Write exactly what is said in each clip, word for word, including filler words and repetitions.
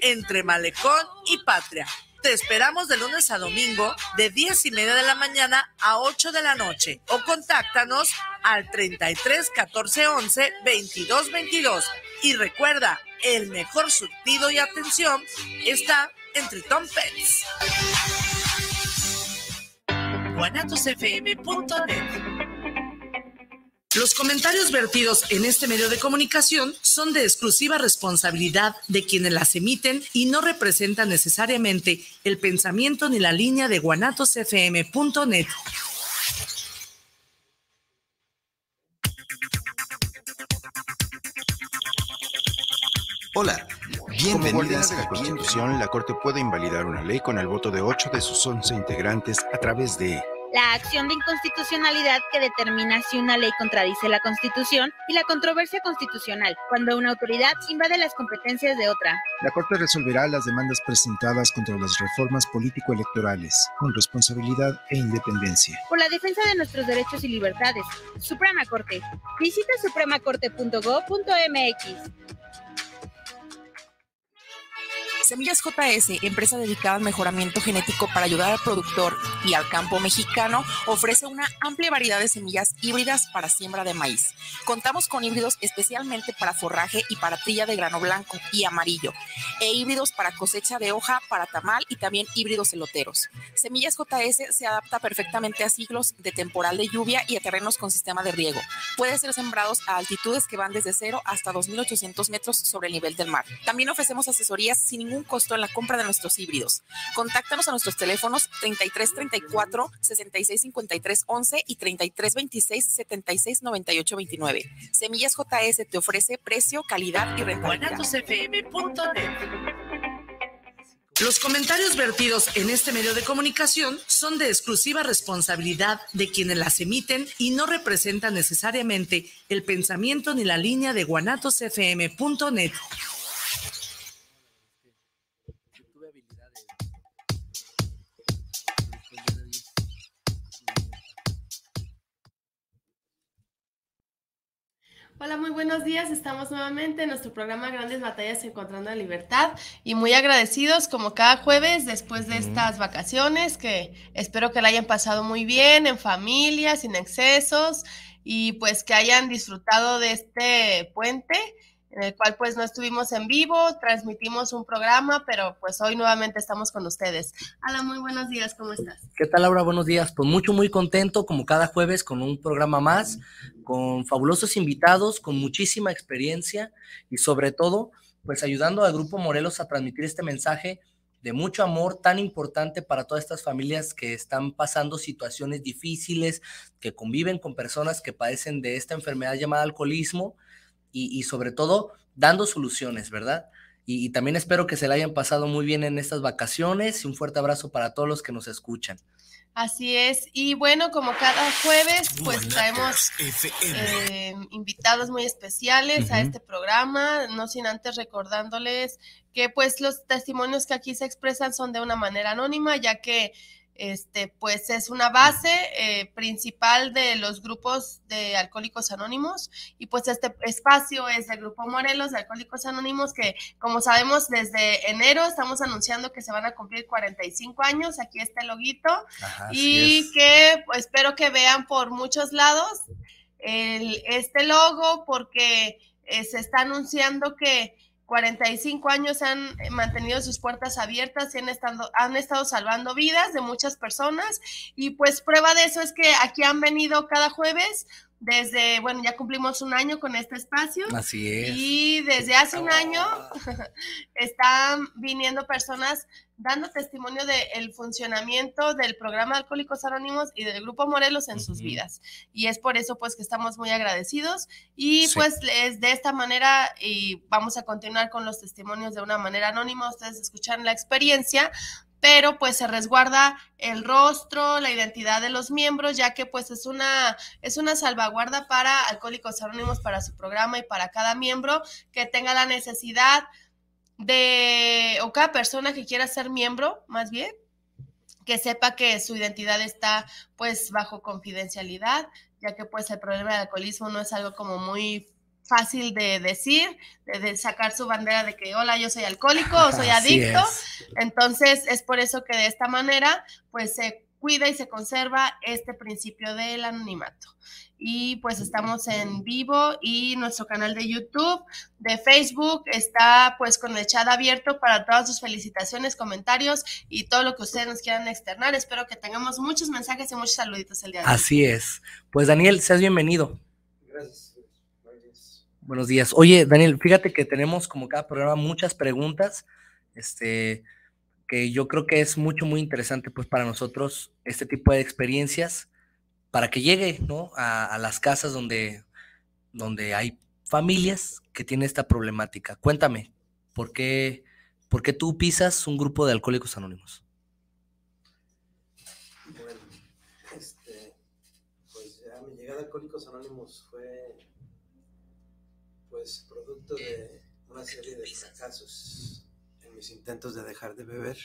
entre Malecón y Patria. Te esperamos de lunes a domingo de diez y media de la mañana a ocho de la noche o contáctanos al treinta y tres catorce once veintidós veintidós. Y recuerda, el mejor surtido y atención está en Tritón Pets. guanatos f m punto net. Los comentarios vertidos en este medio de comunicación son de exclusiva responsabilidad de quienes las emiten y no representan necesariamente el pensamiento ni la línea de guanatos f m punto net. Hola, bienvenidas a la Constitución. La Corte puede invalidar una ley con el voto de ocho de sus once integrantes a través de la acción de inconstitucionalidad que determina si una ley contradice la Constitución y la controversia constitucional, cuando una autoridad invade las competencias de otra. La Corte resolverá las demandas presentadas contra las reformas político-electorales con responsabilidad e independencia. Por la defensa de nuestros derechos y libertades. Suprema Corte. Visita suprema corte punto gob punto m x. Semillas J S, empresa dedicada al mejoramiento genético para ayudar al productor y al campo mexicano, ofrece una amplia variedad de semillas híbridas para siembra de maíz. Contamos con híbridos especialmente para forraje y para trilla de grano blanco y amarillo, e híbridos para cosecha de hoja, para tamal y también híbridos eloteros. Semillas J S se adapta perfectamente a ciclos de temporal de lluvia y a terrenos con sistema de riego. Puede ser sembrados a altitudes que van desde cero hasta dos mil ochocientos metros sobre el nivel del mar. También ofrecemos asesorías sin ningún costo en la compra de nuestros híbridos. Contáctanos a nuestros teléfonos treinta y tres treinta y cuatro sesenta y seis cincuenta y tres once y treinta y tres veintiséis setenta y seis noventa y ocho veintinueve. Semillas J S te ofrece precio, calidad y rentabilidad. guanatos f m punto net. Los comentarios vertidos en este medio de comunicación son de exclusiva responsabilidad de quienes las emiten y no representan necesariamente el pensamiento ni la línea de guanatos f m punto net. Hola, muy buenos días. Estamos nuevamente en nuestro programa Grandes Batallas Encontrando la Libertad y muy agradecidos como cada jueves después de estas vacaciones, que espero que la hayan pasado muy bien, en familia, sin excesos, y pues que hayan disfrutado de este puente en el cual pues no estuvimos en vivo, transmitimos un programa, pero pues hoy nuevamente estamos con ustedes. Alan, muy buenos días, ¿cómo estás? ¿Qué tal, Laura? Buenos días. Pues mucho, muy contento, como cada jueves, con un programa más, con fabulosos invitados, con muchísima experiencia y sobre todo, pues ayudando al Grupo Morelos a transmitir este mensaje de mucho amor tan importante para todas estas familias que están pasando situaciones difíciles, que conviven con personas que padecen de esta enfermedad llamada alcoholismo, Y, y sobre todo dando soluciones, ¿verdad? Y, y también espero que se la hayan pasado muy bien en estas vacaciones y un fuerte abrazo para todos los que nos escuchan. Así es, y bueno, como cada jueves, pues traemos eh, invitados muy especiales uh-huh. a este programa, no sin antes recordándoles que pues los testimonios que aquí se expresan son de una manera anónima, ya que Este, pues es una base eh, principal de los grupos de Alcohólicos Anónimos, y pues este espacio es del Grupo Morelos de Alcohólicos Anónimos, que como sabemos desde enero estamos anunciando que se van a cumplir cuarenta y cinco años, aquí está el loguito. Ajá, y que pues, espero que vean por muchos lados el, este logo, porque eh, se está anunciando que cuarenta y cinco años han mantenido sus puertas abiertas y han estado, han estado salvando vidas de muchas personas, y pues prueba de eso es que aquí han venido cada jueves desde, bueno, ya cumplimos un año con este espacio. Así es. Y desde hace un año están viniendo personas dando testimonio del funcionamiento del programa de Alcohólicos Anónimos y del Grupo Morelos en uh-huh. sus vidas. Y es por eso pues que estamos muy agradecidos, y sí. pues es de esta manera, y vamos a continuar con los testimonios de una manera anónima. Ustedes escuchan la experiencia, pero pues se resguarda el rostro, la identidad de los miembros, ya que pues es una, es una salvaguarda para Alcohólicos Anónimos, para su programa y para cada miembro que tenga la necesidad de, o cada persona que quiera ser miembro, más bien, que sepa que su identidad está pues bajo confidencialidad, ya que pues el problema del alcoholismo no es algo como muy fácil de decir, de, de sacar su bandera de que hola, yo soy alcohólico o soy adicto. Es. Entonces es por eso que de esta manera pues se cuida y se conserva este principio del anonimato. Y pues estamos en vivo y nuestro canal de YouTube, de Facebook está pues con el chat abierto para todas sus felicitaciones, comentarios y todo lo que ustedes nos quieran externar. Espero que tengamos muchos mensajes y muchos saluditos el día de hoy. Así es. Pues Daniel, seas bienvenido. Gracias. Buenos días. Oye, Daniel, fíjate que tenemos como cada programa muchas preguntas, este, que yo creo que es mucho, muy interesante pues para nosotros este tipo de experiencias, para que llegue, ¿no? a, a las casas donde, donde hay familias que tienen esta problemática. Cuéntame, ¿por qué, por qué tú pisas un grupo de Alcohólicos Anónimos? Bueno, este, pues ya mi llegada a Alcohólicos Anónimos fue pues producto de una serie de fracasos en mis intentos de dejar de beber,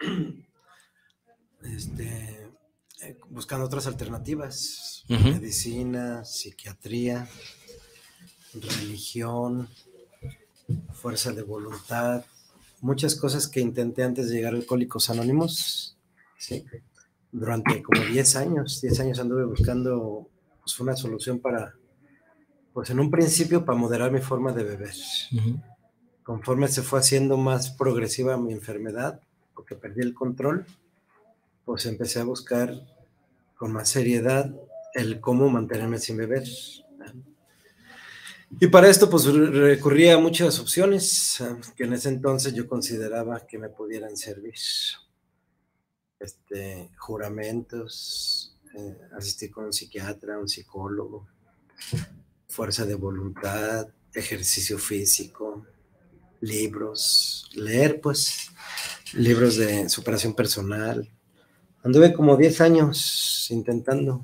este, eh, buscando otras alternativas, uh-huh. medicina, psiquiatría, religión, fuerza de voluntad, muchas cosas que intenté antes de llegar a Alcohólicos Anónimos, ¿sí? Durante como diez años, diez años anduve buscando pues, una solución para Pues en un principio para moderar mi forma de beber. Uh-huh. Conforme se fue haciendo más progresiva mi enfermedad, porque perdí el control, pues empecé a buscar con más seriedad el cómo mantenerme sin beber. Y para esto pues recurrí a muchas opciones que en ese entonces yo consideraba que me pudieran servir. Este, juramentos, eh, asistir con un psiquiatra, un psicólogo, fuerza de voluntad, ejercicio físico, libros, leer pues, libros de superación personal. Anduve como diez años intentando,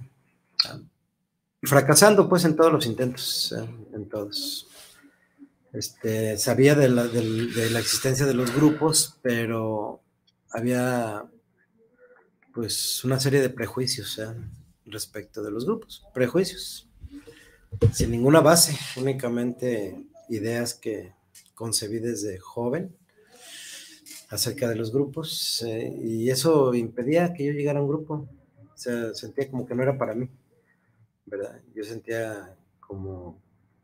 fracasando pues en todos los intentos, en todos. Este, sabía de la, de, de la existencia de los grupos, pero había pues una serie de prejuicios ¿eh? respecto de los grupos, prejuicios. Sin ninguna base, únicamente ideas que concebí desde joven acerca de los grupos eh, y eso impedía que yo llegara a un grupo. O sea, sentía como que no era para mí, ¿verdad? Yo sentía como,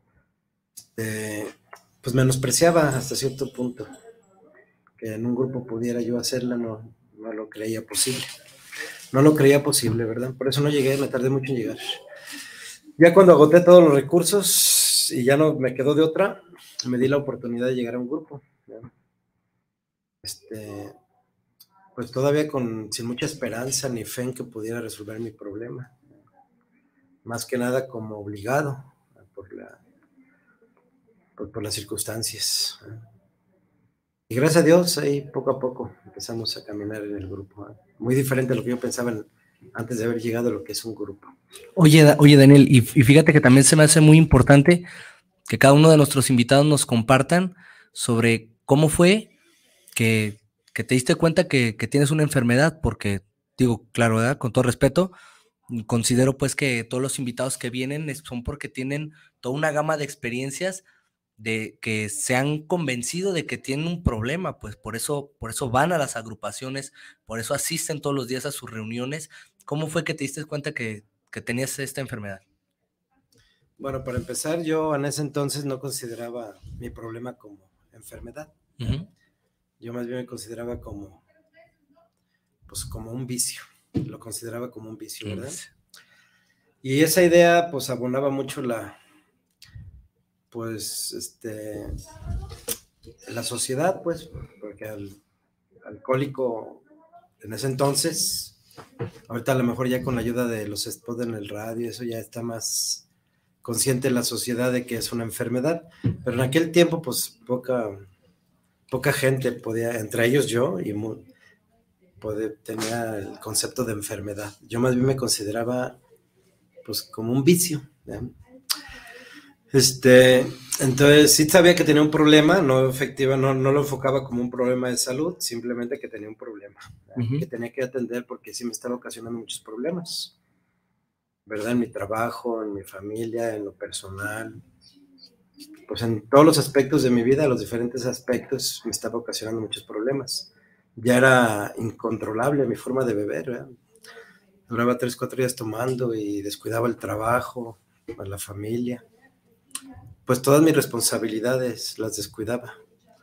eh, pues menospreciaba hasta cierto punto que en un grupo pudiera yo hacerla, no, no lo creía posible. No lo creía posible, ¿verdad? Por eso no llegué, me tardé mucho en llegar. Ya cuando agoté todos los recursos y ya no me quedó de otra, me di la oportunidad de llegar a un grupo. ¿no? Este, pues todavía con, sin mucha esperanza ni fe en que pudiera resolver mi problema. Más que nada como obligado por, la, por, por las circunstancias. ¿no? Y gracias a Dios, ahí poco a poco empezamos a caminar en el grupo. ¿no? Muy diferente a lo que yo pensaba en, antes de haber llegado a lo que es un grupo. Oye, oye Daniel, y, y fíjate que también se me hace muy importante que cada uno de nuestros invitados nos compartan sobre cómo fue que, que te diste cuenta que, que tienes una enfermedad, porque digo, claro, ¿verdad? Con todo respeto, considero pues que todos los invitados que vienen son porque tienen toda una gama de experiencias de que se han convencido de que tienen un problema, pues por eso, por eso van a las agrupaciones, por eso asisten todos los días a sus reuniones. ¿Cómo fue que te diste cuenta que, que tenías esta enfermedad? Bueno, para empezar, yo en ese entonces no consideraba mi problema como enfermedad. Uh-huh. Yo más bien me consideraba como, pues como un vicio. Lo consideraba como un vicio, ¿verdad? Uh-huh. Y esa idea, pues abonaba mucho la, pues, este, la sociedad, pues, porque al alcohólico en ese entonces, ahorita a lo mejor ya con la ayuda de los spots en el radio, eso ya está más consciente la sociedad de que es una enfermedad, pero en aquel tiempo, pues, poca, poca gente podía, entre ellos yo, y muy, podía, tenía el concepto de enfermedad. Yo más bien me consideraba, pues, como un vicio, ¿eh? Este, entonces sí sabía que tenía un problema, no efectiva, no, no lo enfocaba como un problema de salud, simplemente que tenía un problema, uh-huh. que tenía que atender porque sí me estaba ocasionando muchos problemas, ¿verdad? En mi trabajo, en mi familia, en lo personal, pues en todos los aspectos de mi vida, los diferentes aspectos, me estaba ocasionando muchos problemas. Ya era incontrolable mi forma de beber, ¿verdad? Duraba tres, cuatro días tomando y descuidaba el trabajo, a la familia. Pues todas mis responsabilidades las descuidaba.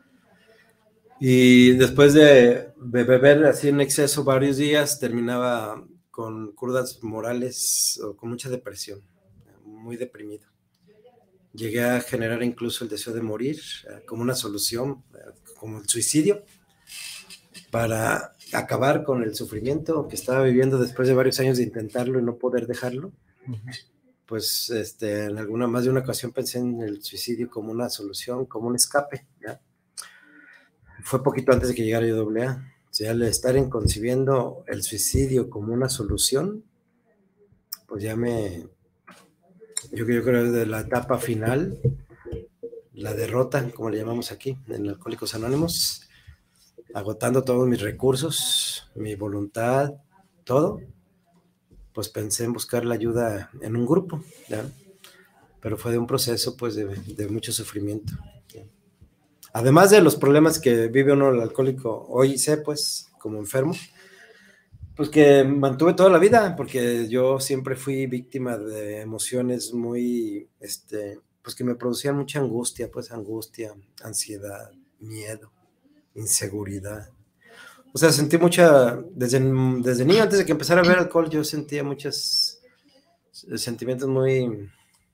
Y después de, de beber así en exceso varios días, terminaba con crudas morales o con mucha depresión, muy deprimido. Llegué a generar incluso el deseo de morir como una solución, como el suicidio, para acabar con el sufrimiento que estaba viviendo después de varios años de intentarlo y no poder dejarlo. Uh-huh. Pues este, en alguna más de una ocasión pensé en el suicidio como una solución, como un escape, ¿ya? Fue poquito antes de que llegara yo doble A. O sea, al estar en concibiendo el suicidio como una solución, pues ya me... Yo, yo creo que de la etapa final, la derrota, como le llamamos aquí, en Alcohólicos Anónimos, agotando todos mis recursos, mi voluntad, todo, pues pensé en buscar la ayuda en un grupo, ¿ya? Pero fue de un proceso pues de, de mucho sufrimiento, ¿ya? Además de los problemas que vive uno el alcohólico, hoy sé pues como enfermo, pues que mantuve toda la vida, porque yo siempre fui víctima de emociones muy, este, pues que me producían mucha angustia, pues angustia, ansiedad, miedo, inseguridad. O sea, sentí mucha, desde, desde niño, antes de que empezara a beber alcohol, yo sentía muchos sentimientos muy,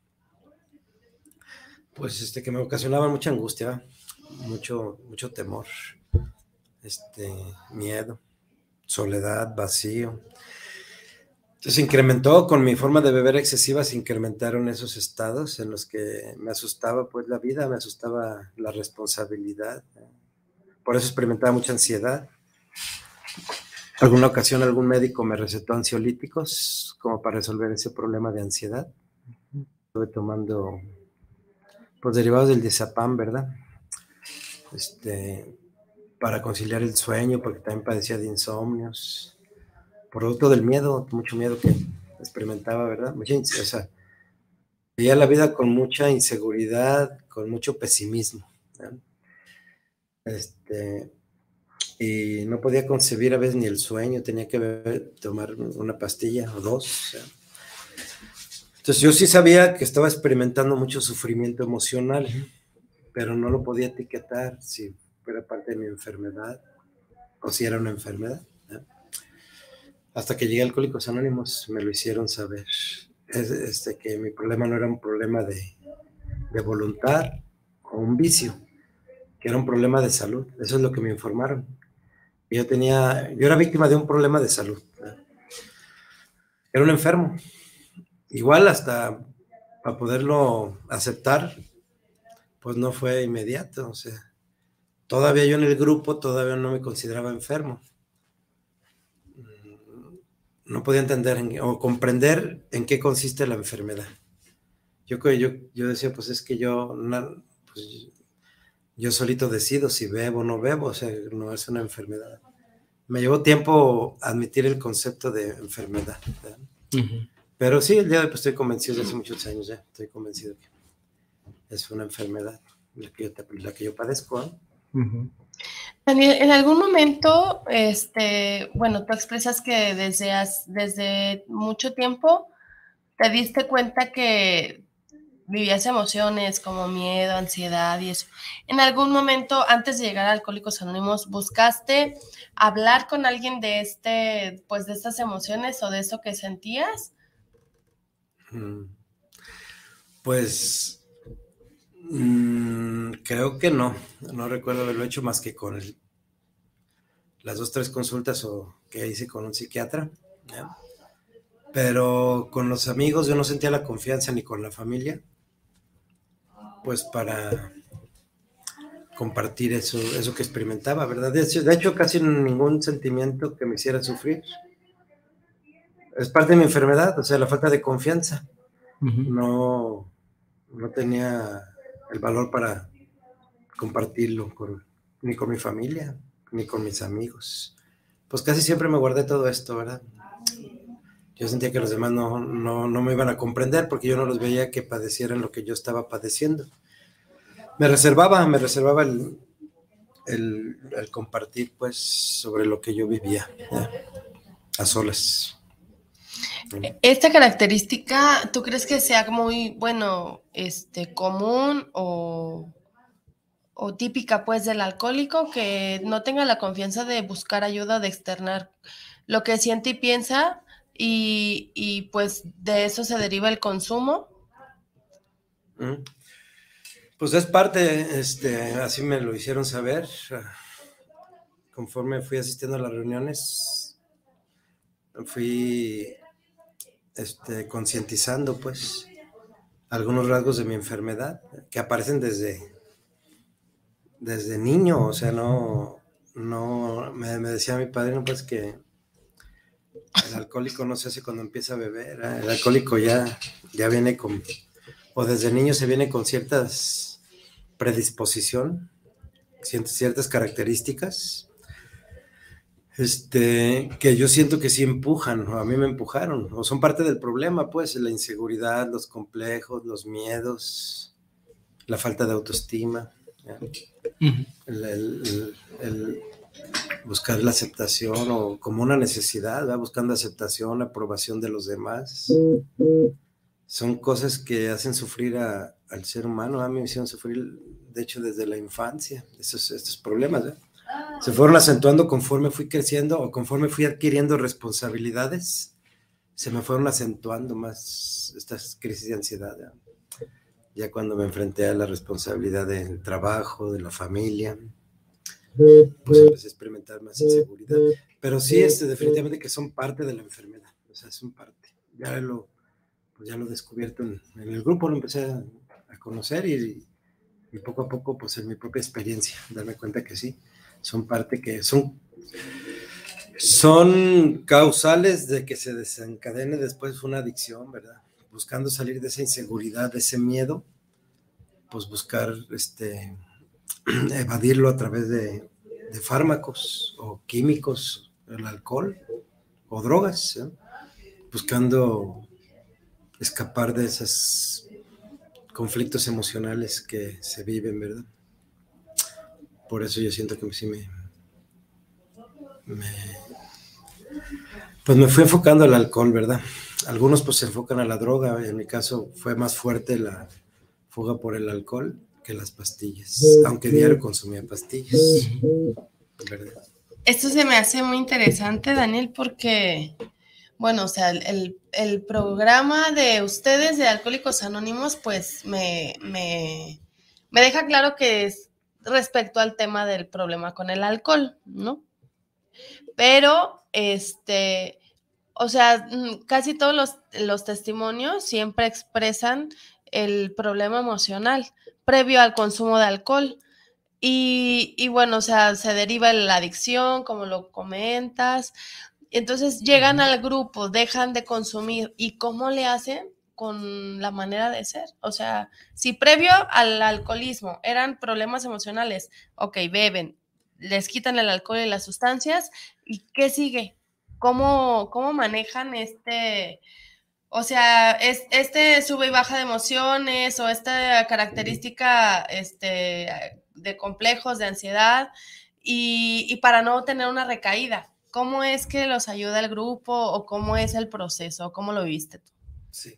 pues este, que me ocasionaban mucha angustia, mucho, mucho temor, este, miedo, soledad, vacío. Entonces incrementó con mi forma de beber excesiva, se incrementaron esos estados en los que me asustaba pues la vida, me asustaba la responsabilidad. Por eso experimentaba mucha ansiedad. Alguna ocasión algún médico me recetó ansiolíticos como para resolver ese problema de ansiedad. Estuve tomando pues derivados del diazepam, ¿verdad? Este, para conciliar el sueño, porque también padecía de insomnios, producto del miedo, mucho miedo que experimentaba, ¿verdad? Mucha, o sea, veía la vida con mucha inseguridad, con mucho pesimismo, ¿verdad? Este, y no podía concebir a veces ni el sueño, tenía que beber, tomar una pastilla o dos, o sea. Entonces yo sí sabía que estaba experimentando mucho sufrimiento emocional, pero no lo podía etiquetar si fuera parte de mi enfermedad o si era una enfermedad, ¿no? Hasta que llegué a Alcohólicos Anónimos me lo hicieron saber, es, este, que mi problema no era un problema de, de voluntad o un vicio, que era un problema de salud. Eso es lo que me informaron. Yo tenía, yo era víctima de un problema de salud, ¿no? Era un enfermo. Igual hasta para poderlo aceptar, pues no fue inmediato, o sea, todavía yo en el grupo todavía no me consideraba enfermo. No podía entender en, o comprender en qué consiste la enfermedad. Yo, yo, yo decía, pues es que yo, no, pues, yo solito decido si bebo o no bebo, o sea, no es una enfermedad. Me llevó tiempo admitir el concepto de enfermedad, ¿verdad? Uh-huh. Pero sí, el día de hoy pues, estoy convencido, desde hace muchos años ya, estoy convencido que es una enfermedad la que yo, la que yo padezco, ¿eh? Uh-huh. Daniel, en algún momento, este, bueno, tú expresas que desde, desde mucho tiempo te diste cuenta que vivías emociones como miedo, ansiedad y eso. En algún momento, antes de llegar a Alcohólicos Anónimos, ¿buscaste hablar con alguien de este, pues de estas emociones o de eso que sentías? Pues mmm, creo que no, no recuerdo haberlo hecho más que con el, las dos, tres consultas o que hice con un psiquiatra, ¿ya? Pero con los amigos yo no sentía la confianza ni con la familia, pues para compartir eso, eso que experimentaba, ¿verdad? De hecho, de hecho, casi ningún sentimiento que me hiciera sufrir. Es parte de mi enfermedad, o sea, la falta de confianza. Uh-huh. No, no tenía el valor para compartirlo con, ni con mi familia, ni con mis amigos. Pues casi siempre me guardé todo esto, ¿verdad? Yo sentía que los demás no, no, no me iban a comprender porque yo no los veía que padecieran lo que yo estaba padeciendo. me reservaba, me reservaba el, el, el compartir, pues, sobre lo que yo vivía, ¿eh? A solas. Esta característica, ¿tú crees que sea muy, bueno, este, común o, o típica, pues, del alcohólico, que no tenga la confianza de buscar ayuda, de externar lo que siente y piensa, y, y pues de eso se deriva el consumo? Pues es parte, este, así me lo hicieron saber, conforme fui asistiendo a las reuniones, fui este, concientizando, pues, algunos rasgos de mi enfermedad que aparecen desde, desde niño, o sea, no, no, me, me decía mi padrino, pues, que el alcohólico no se hace cuando empieza a beber, ¿eh? El alcohólico ya, ya viene con, o desde niño se viene con ciertas predisposición, ciertas características, este, que yo siento que sí empujan, o a mí me empujaron, o son parte del problema, pues, la inseguridad, los complejos, los miedos, la falta de autoestima, uh-huh. el, el, el buscar la aceptación, o como una necesidad, ¿verdad? Buscando aceptación, aprobación de los demás, son cosas que hacen sufrir a, al ser humano. A mí me hicieron sufrir, de hecho, desde la infancia, estos, estos problemas, ¿eh? Se fueron acentuando conforme fui creciendo, o conforme fui adquiriendo responsabilidades, se me fueron acentuando más estas crisis de ansiedad, ¿eh? Ya cuando me enfrenté a la responsabilidad del trabajo, de la familia, pues empecé a experimentar más inseguridad. Pero sí, este, definitivamente que son parte de la enfermedad, o sea, son parte. Ya lo, pues ya lo he descubierto en, en el grupo, lo empecé a, a conocer y, y poco a poco, pues en mi propia experiencia, darme cuenta que sí, son parte que son, son causales de que se desencadene después una adicción, ¿verdad? Buscando salir de esa inseguridad, de ese miedo, pues buscar este, evadirlo a través de, de fármacos o químicos, el alcohol o drogas, ¿eh? Buscando escapar de esos conflictos emocionales que se viven, ¿verdad? Por eso yo siento que sí me, me pues me fui enfocando al alcohol, ¿verdad? Algunos pues se enfocan a la droga, en mi caso fue más fuerte la fuga por el alcohol que las pastillas, aunque diario consumía pastillas, ¿verdad? Esto se me hace muy interesante, Daniel, porque, bueno, o sea, el, el programa de ustedes de Alcohólicos Anónimos, pues me, me, me deja claro que es respecto al tema del problema con el alcohol, ¿no? Pero, este, o sea, casi todos los, los testimonios siempre expresan el problema emocional previo al consumo de alcohol. Y, y bueno, o sea, se deriva en la adicción, como lo comentas. Entonces llegan al grupo, dejan de consumir. ¿Y cómo le hacen con la manera de ser? O sea, si previo al alcoholismo eran problemas emocionales, ok, beben, les quitan el alcohol y las sustancias, ¿y qué sigue? ¿Cómo, cómo manejan este, o sea, es, este sube y baja de emociones o esta característica este, de complejos, de ansiedad, y, y para no tener una recaída? ¿Cómo es que los ayuda el grupo o cómo es el proceso? ¿Cómo lo viste tú? Sí.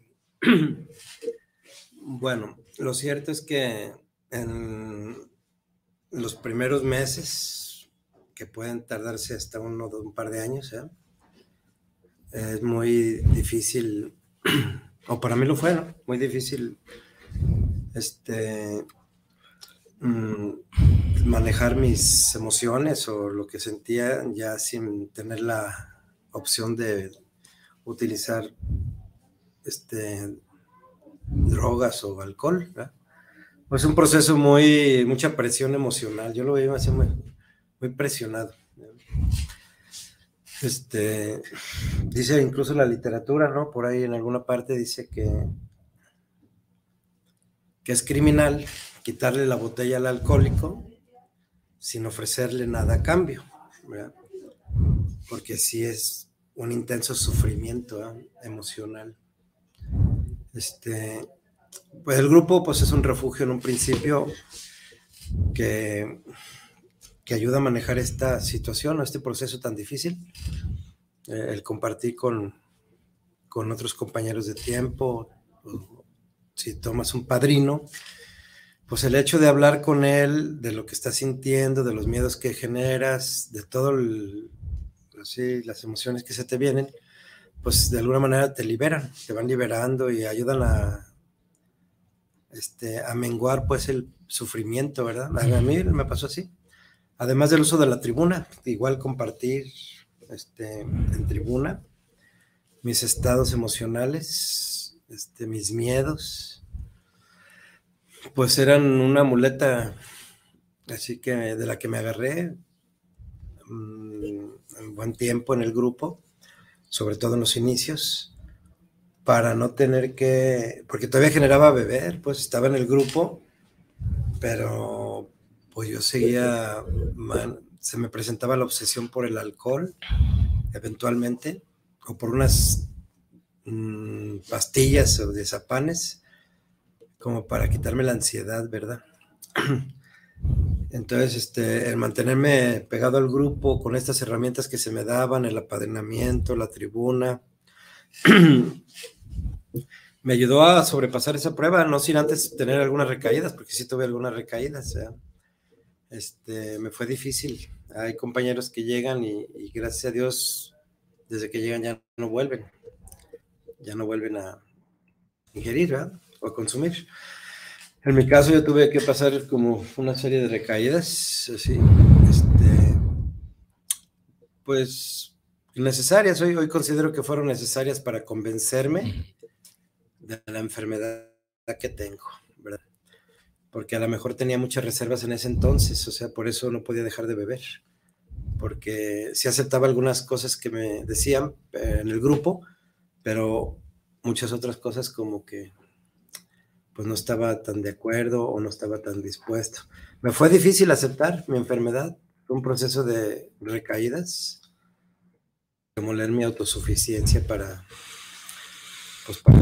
Bueno, lo cierto es que en los primeros meses, que pueden tardarse hasta uno, un par de años, ¿eh? Es muy difícil, o para mí lo fue, ¿no? Muy difícil este, mmm, manejar mis emociones o lo que sentía ya sin tener la opción de utilizar este, drogas o alcohol, ¿verdad? Pues es un proceso muy, mucha presión emocional. Yo lo veía así muy, muy presionado. Este, dice incluso la literatura, ¿no? Por ahí en alguna parte dice que, que es criminal quitarle la botella al alcohólico sin ofrecerle nada a cambio, ¿verdad? Porque sí es un intenso sufrimiento, ¿eh? Emocional. Este, pues el grupo pues es un refugio en un principio que, que ayuda a manejar esta situación, este proceso tan difícil, eh, el compartir con, con otros compañeros de tiempo, si tomas un padrino, pues el hecho de hablar con él, de lo que estás sintiendo, de los miedos que generas, de todo el, así, las emociones que se te vienen, pues de alguna manera te liberan, te van liberando y ayudan a, este, a menguar pues el sufrimiento, ¿verdad? A mí me pasó así. Además del uso de la tribuna, igual compartir este, en tribuna mis estados emocionales, este, mis miedos, pues eran una muleta, así que de la que me agarré um, un buen tiempo en el grupo, sobre todo en los inicios, para no tener que, porque todavía generaba beber, pues estaba en el grupo, pero pues yo seguía, man, se me presentaba la obsesión por el alcohol, eventualmente, o por unas mmm, pastillas o diazepames, como para quitarme la ansiedad, ¿verdad? Entonces, este, el mantenerme pegado al grupo con estas herramientas que se me daban, el apadrinamiento, la tribuna, me ayudó a sobrepasar esa prueba, no sin antes tener algunas recaídas, porque sí tuve algunas recaídas, ¿eh? Este, me fue difícil. Hay compañeros que llegan y, y gracias a Dios, desde que llegan ya no vuelven, ya no vuelven a ingerir, ¿verdad? O a consumir. En mi caso yo tuve que pasar como una serie de recaídas, así, este, pues necesarias, hoy, hoy considero que fueron necesarias para convencerme de la enfermedad que tengo, ¿verdad? Porque a lo mejor tenía muchas reservas en ese entonces, o sea, por eso no podía dejar de beber, porque sí aceptaba algunas cosas que me decían en el grupo, pero muchas otras cosas como que pues no estaba tan de acuerdo o no estaba tan dispuesto. Me fue difícil aceptar mi enfermedad, fue un proceso de recaídas, demoler mi autosuficiencia para, pues para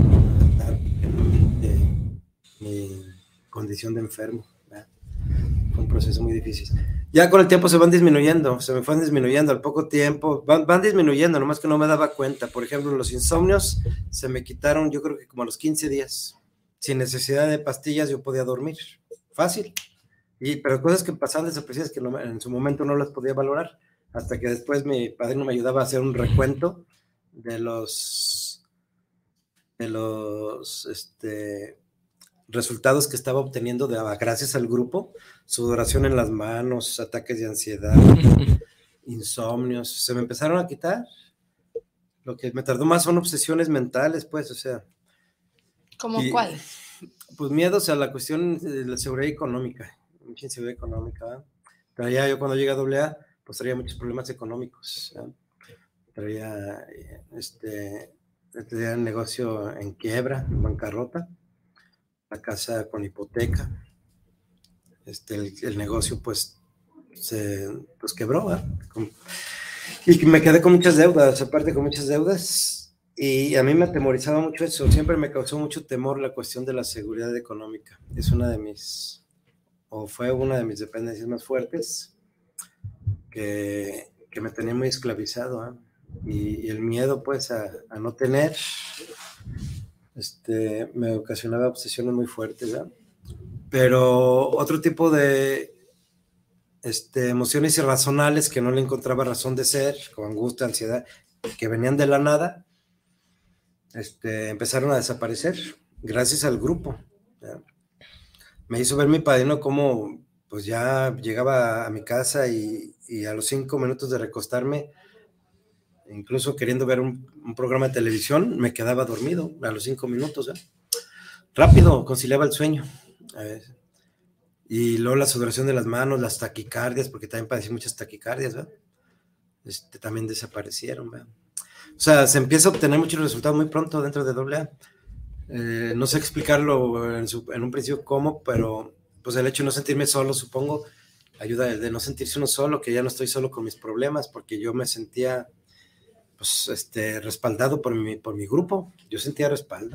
mi, mi condición de enfermo, ¿verdad? Fue un proceso muy difícil. Ya con el tiempo se van disminuyendo, se me fueron disminuyendo al poco tiempo, van, van disminuyendo, nomás que no me daba cuenta. Por ejemplo, los insomnios se me quitaron, yo creo que como a los quince días. Sin necesidad de pastillas yo podía dormir, fácil, y, pero cosas que pasaban desapercibidas que no, en su momento no las podía valorar, hasta que después mi padrino me ayudaba a hacer un recuento de los, de los este, resultados que estaba obteniendo de, gracias al grupo, sudoración en las manos, ataques de ansiedad, insomnios, se me empezaron a quitar. Lo que me tardó más son obsesiones mentales, pues, o sea. ¿Cómo cuál? Pues miedos a la cuestión de la seguridad económica, mucha inseguridad económica, ¿verdad? Traía, yo cuando llegué a doble A, pues traía muchos problemas económicos, ¿verdad? Traía, este, traía el negocio en quiebra, en bancarrota, la casa con hipoteca, este, el, el negocio pues se pues quebró, ¿verdad? Con, y me quedé con muchas deudas, aparte con muchas deudas. Y a mí me atemorizaba mucho eso, siempre me causó mucho temor la cuestión de la seguridad económica. Es una de mis, o fue una de mis dependencias más fuertes que, que me tenía muy esclavizado, ¿eh? y, y el miedo pues a, a no tener, este, me ocasionaba obsesiones muy fuertes, ¿eh? Pero otro tipo de este, emociones irracionales que no le encontraba razón de ser, como angustia, ansiedad, que venían de la nada, Este, empezaron a desaparecer gracias al grupo, ¿ya? Me hizo ver mi padrino cómo pues ya llegaba a mi casa y, y a los cinco minutos de recostarme, incluso queriendo ver un, un programa de televisión, me quedaba dormido a los cinco minutos, ¿eh? Rápido conciliaba el sueño, a ver. Y luego la sudoración de las manos, las taquicardias, porque también padecí muchas taquicardias, ¿verdad? Este, también desaparecieron, ¿verdad? O sea, se empieza a obtener muchos resultados muy pronto dentro de doble A. Eh, no sé explicarlo en, su, en un principio cómo, pero pues el hecho de no sentirme solo, supongo, ayuda de, de no sentirse uno solo, que ya no estoy solo con mis problemas, porque yo me sentía pues, este, respaldado por mi, por mi grupo. Yo sentía respaldo.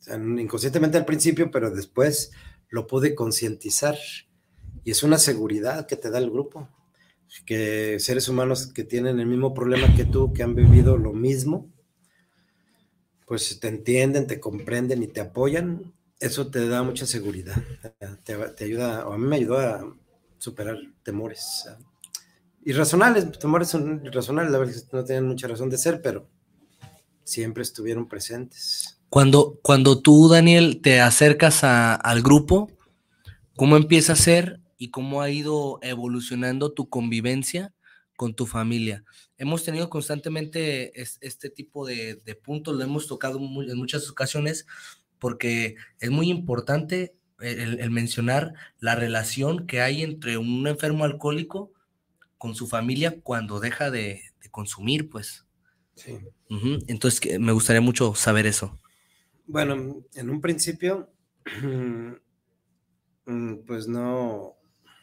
inconscientemente al principio, pero después lo pude concientizar. Y es una seguridad que te da el grupo, que seres humanos que tienen el mismo problema que tú, que han vivido lo mismo, pues te entienden, te comprenden y te apoyan. Eso te da mucha seguridad, te, te ayuda, o a mí me ayudó a superar temores irracionales. Temores son irracionales, la verdad es que no tienen mucha razón de ser, pero siempre estuvieron presentes. Cuando, cuando tú, Daniel, te acercas a, al grupo, ¿cómo empieza a ser y cómo ha ido evolucionando tu convivencia con tu familia? Hemos tenido constantemente es, este tipo de, de puntos, lo hemos tocado muy, en muchas ocasiones, porque es muy importante el, el mencionar la relación que hay entre un enfermo alcohólico con su familia cuando deja de, de consumir, pues. Sí. Uh-huh. Entonces, que, me gustaría mucho saber eso. Bueno, en un principio, pues no,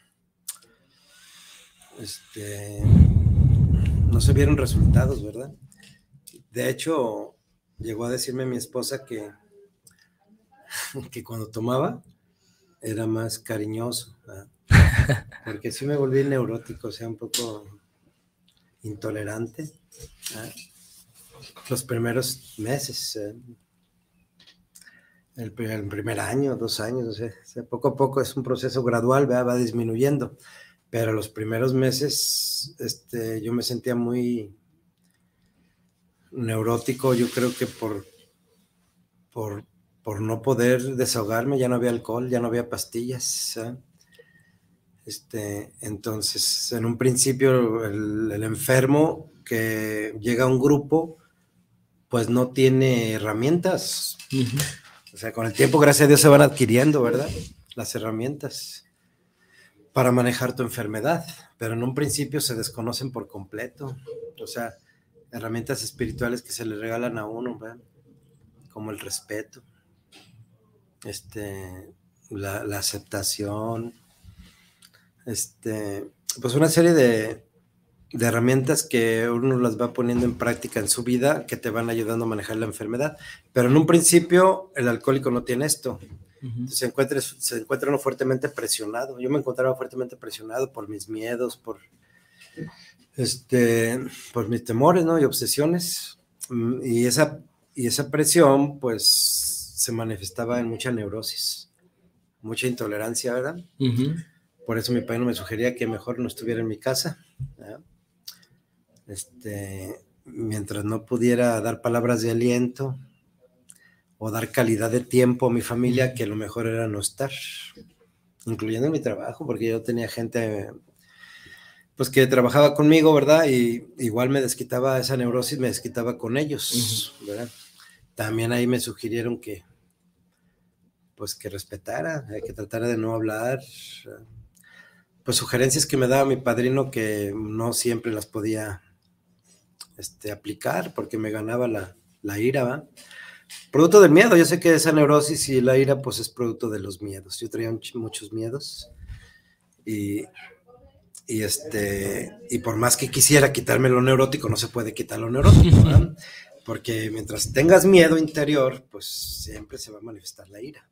este, no se vieron resultados, ¿verdad? De hecho, llegó a decirme mi esposa que, que cuando tomaba era más cariñoso, ¿verdad? Porque sí me volví neurótico, o sea, un poco intolerante, ¿verdad? Los primeros meses, ¿eh? el, el primer año, dos años, o sea, o sea, poco a poco es un proceso gradual, ¿verdad? Va disminuyendo, pero los primeros meses este, yo me sentía muy neurótico, yo creo que por, por, por no poder desahogarme, ya no había alcohol, ya no había pastillas, ¿eh? Este, entonces, en un principio, el, el enfermo que llega a un grupo, pues no tiene herramientas. Uh-huh. O sea, con el tiempo, gracias a Dios, se van adquiriendo, ¿verdad? Las herramientas para manejar tu enfermedad, pero en un principio se desconocen por completo. O sea, herramientas espirituales que se le regalan a uno, ¿verdad? Como el respeto, este, la, la aceptación, este, pues una serie de, de herramientas que uno las va poniendo en práctica en su vida que te van ayudando a manejar la enfermedad. Pero en un principio el alcohólico no tiene esto. Uh-huh. Entonces se encuentra, se encuentra uno fuertemente presionado. Yo me encontraba fuertemente presionado por mis miedos, por, este, por mis temores, ¿no? Y obsesiones. Y esa, y esa presión pues se manifestaba en mucha neurosis, mucha intolerancia, ¿verdad? Uh-huh. Por eso mi padre no me sugería que mejor no estuviera en mi casa, ¿verdad? Este, mientras no pudiera dar palabras de aliento o dar calidad de tiempo a mi familia, que lo mejor era no estar, incluyendo mi trabajo, porque yo tenía gente pues que trabajaba conmigo, ¿verdad? Y igual me desquitaba esa neurosis, me desquitaba con ellos, uh-huh. ¿verdad? También ahí me sugirieron que pues que respetara, que tratara de no hablar, pues sugerencias que me daba mi padrino que no siempre las podía este, aplicar porque me ganaba la, la ira, ¿va? Producto del miedo. Yo sé que esa neurosis y la ira pues es producto de los miedos. Yo traía muchos miedos y, y, este, y por más que quisiera quitarme lo neurótico, no se puede quitar lo neurótico, ¿verdad? Porque mientras tengas miedo interior, pues siempre se va a manifestar la ira.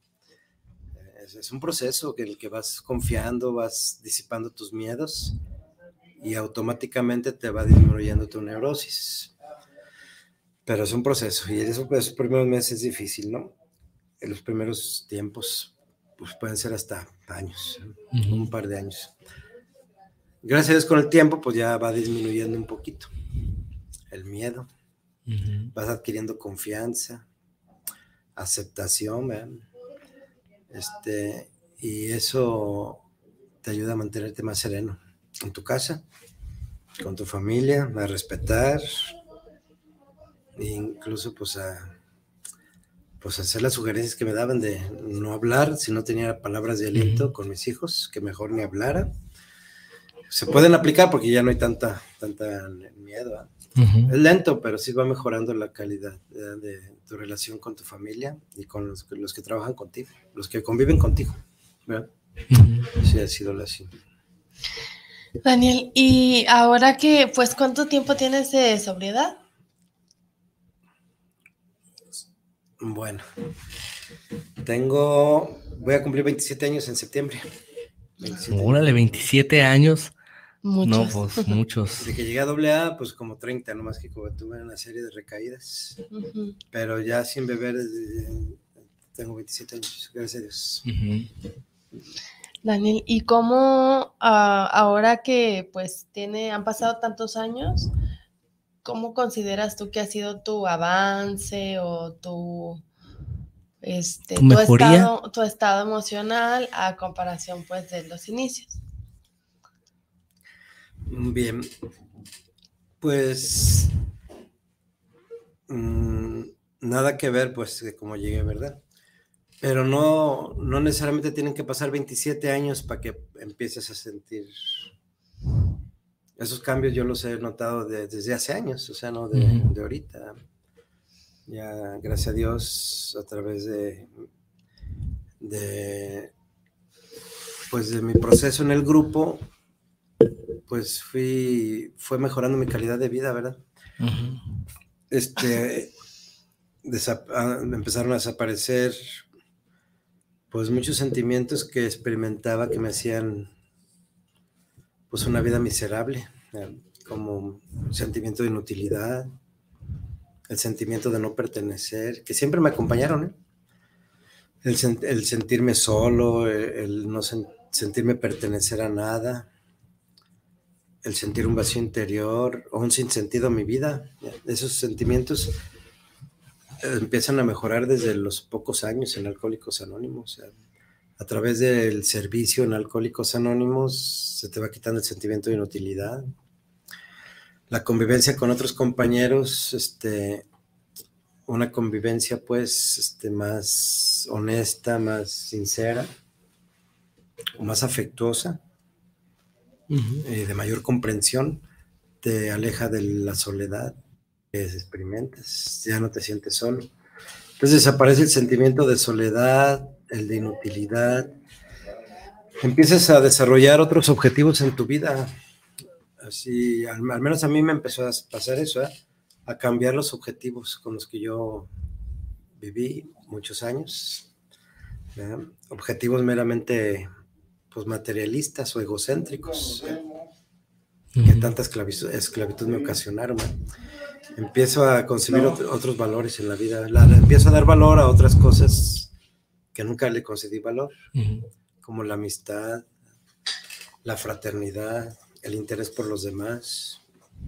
Es un proceso en el que vas confiando, vas disipando tus miedos y automáticamente te va disminuyendo tu neurosis. Pero es un proceso y eso, pues, los primeros meses es difícil, ¿no? En los primeros tiempos pues, pueden ser hasta años, uh-huh. un par de años. Gracias a Dios con el tiempo pues ya va disminuyendo un poquito el miedo, uh-huh. vas adquiriendo confianza, aceptación, ¿verdad? Este, y eso te ayuda a mantenerte más sereno en tu casa, con tu familia, a respetar, e incluso pues a pues a hacer las sugerencias que me daban de no hablar si no tenía palabras de aliento uh-huh. con mis hijos, que mejor ni hablara. Se pueden aplicar porque ya no hay tanta, tanta miedo, ¿eh? Uh-huh. Es lento, pero sí va mejorando la calidad de, de tu relación con tu familia y con los, los que trabajan contigo, los que conviven contigo, ¿verdad? Uh-huh. Sí, ha sido así. Daniel, y ahora que, pues, ¿cuánto tiempo tienes de sobriedad? Bueno, Tengo, voy a cumplir veintisiete años en septiembre. Órale, veintisiete años. Muchos. No, pues muchos. Desde que llegué a doble A, pues como treinta, nomás que como tuve una serie de recaídas. Uh-huh. Pero ya sin beber, tengo veintisiete años, gracias a Dios. Uh-huh. Daniel, ¿y cómo uh, ahora que pues tiene, han pasado tantos años, cómo consideras tú que ha sido tu avance o tu, este, ¿Tu, tu, estado, tu estado emocional a comparación pues de los inicios? Bien, pues mmm, nada que ver pues de cómo llegué, ¿verdad? Pero no, no necesariamente tienen que pasar veintisiete años para que empieces a sentir esos cambios. Yo los he notado de, desde hace años, o sea, no de, uh-huh. de ahorita. Ya, gracias a Dios, a través de, de, pues de mi proceso en el grupo, pues fui, fue mejorando mi calidad de vida, ¿verdad? Uh-huh. Este, desap- empezaron a desaparecer pues muchos sentimientos que experimentaba que me hacían pues una vida miserable, ¿eh? Como un sentimiento de inutilidad, el sentimiento de no pertenecer, que siempre me acompañaron, ¿eh? el, sen- el sentirme solo, el, el no sen- sentirme pertenecer a nada, el sentir un vacío interior o un sinsentido en mi vida. ¿eh? Esos sentimientos empiezan a mejorar desde los pocos años en Alcohólicos Anónimos. O sea, a través del servicio en Alcohólicos Anónimos se te va quitando el sentimiento de inutilidad. La convivencia con otros compañeros, este, una convivencia pues este, más honesta, más sincera, o más afectuosa, uh-huh. eh, de mayor comprensión, te aleja de la soledad que experimentas, ya no te sientes solo. Entonces desaparece el sentimiento de soledad, el de inutilidad. Empiezas a desarrollar otros objetivos en tu vida. Así, al, al menos a mí me empezó a pasar eso, ¿eh? A cambiar los objetivos con los que yo viví muchos años. ¿eh? Objetivos meramente pues, materialistas o egocéntricos, ¿eh? uh-huh. que tanta esclavitud, esclavitud me ocasionaron. ¿eh? Empiezo a concebir no. otro, otros valores en la vida, la, la, empiezo a dar valor a otras cosas que nunca le concedí valor, uh-huh. como la amistad, la fraternidad, el interés por los demás,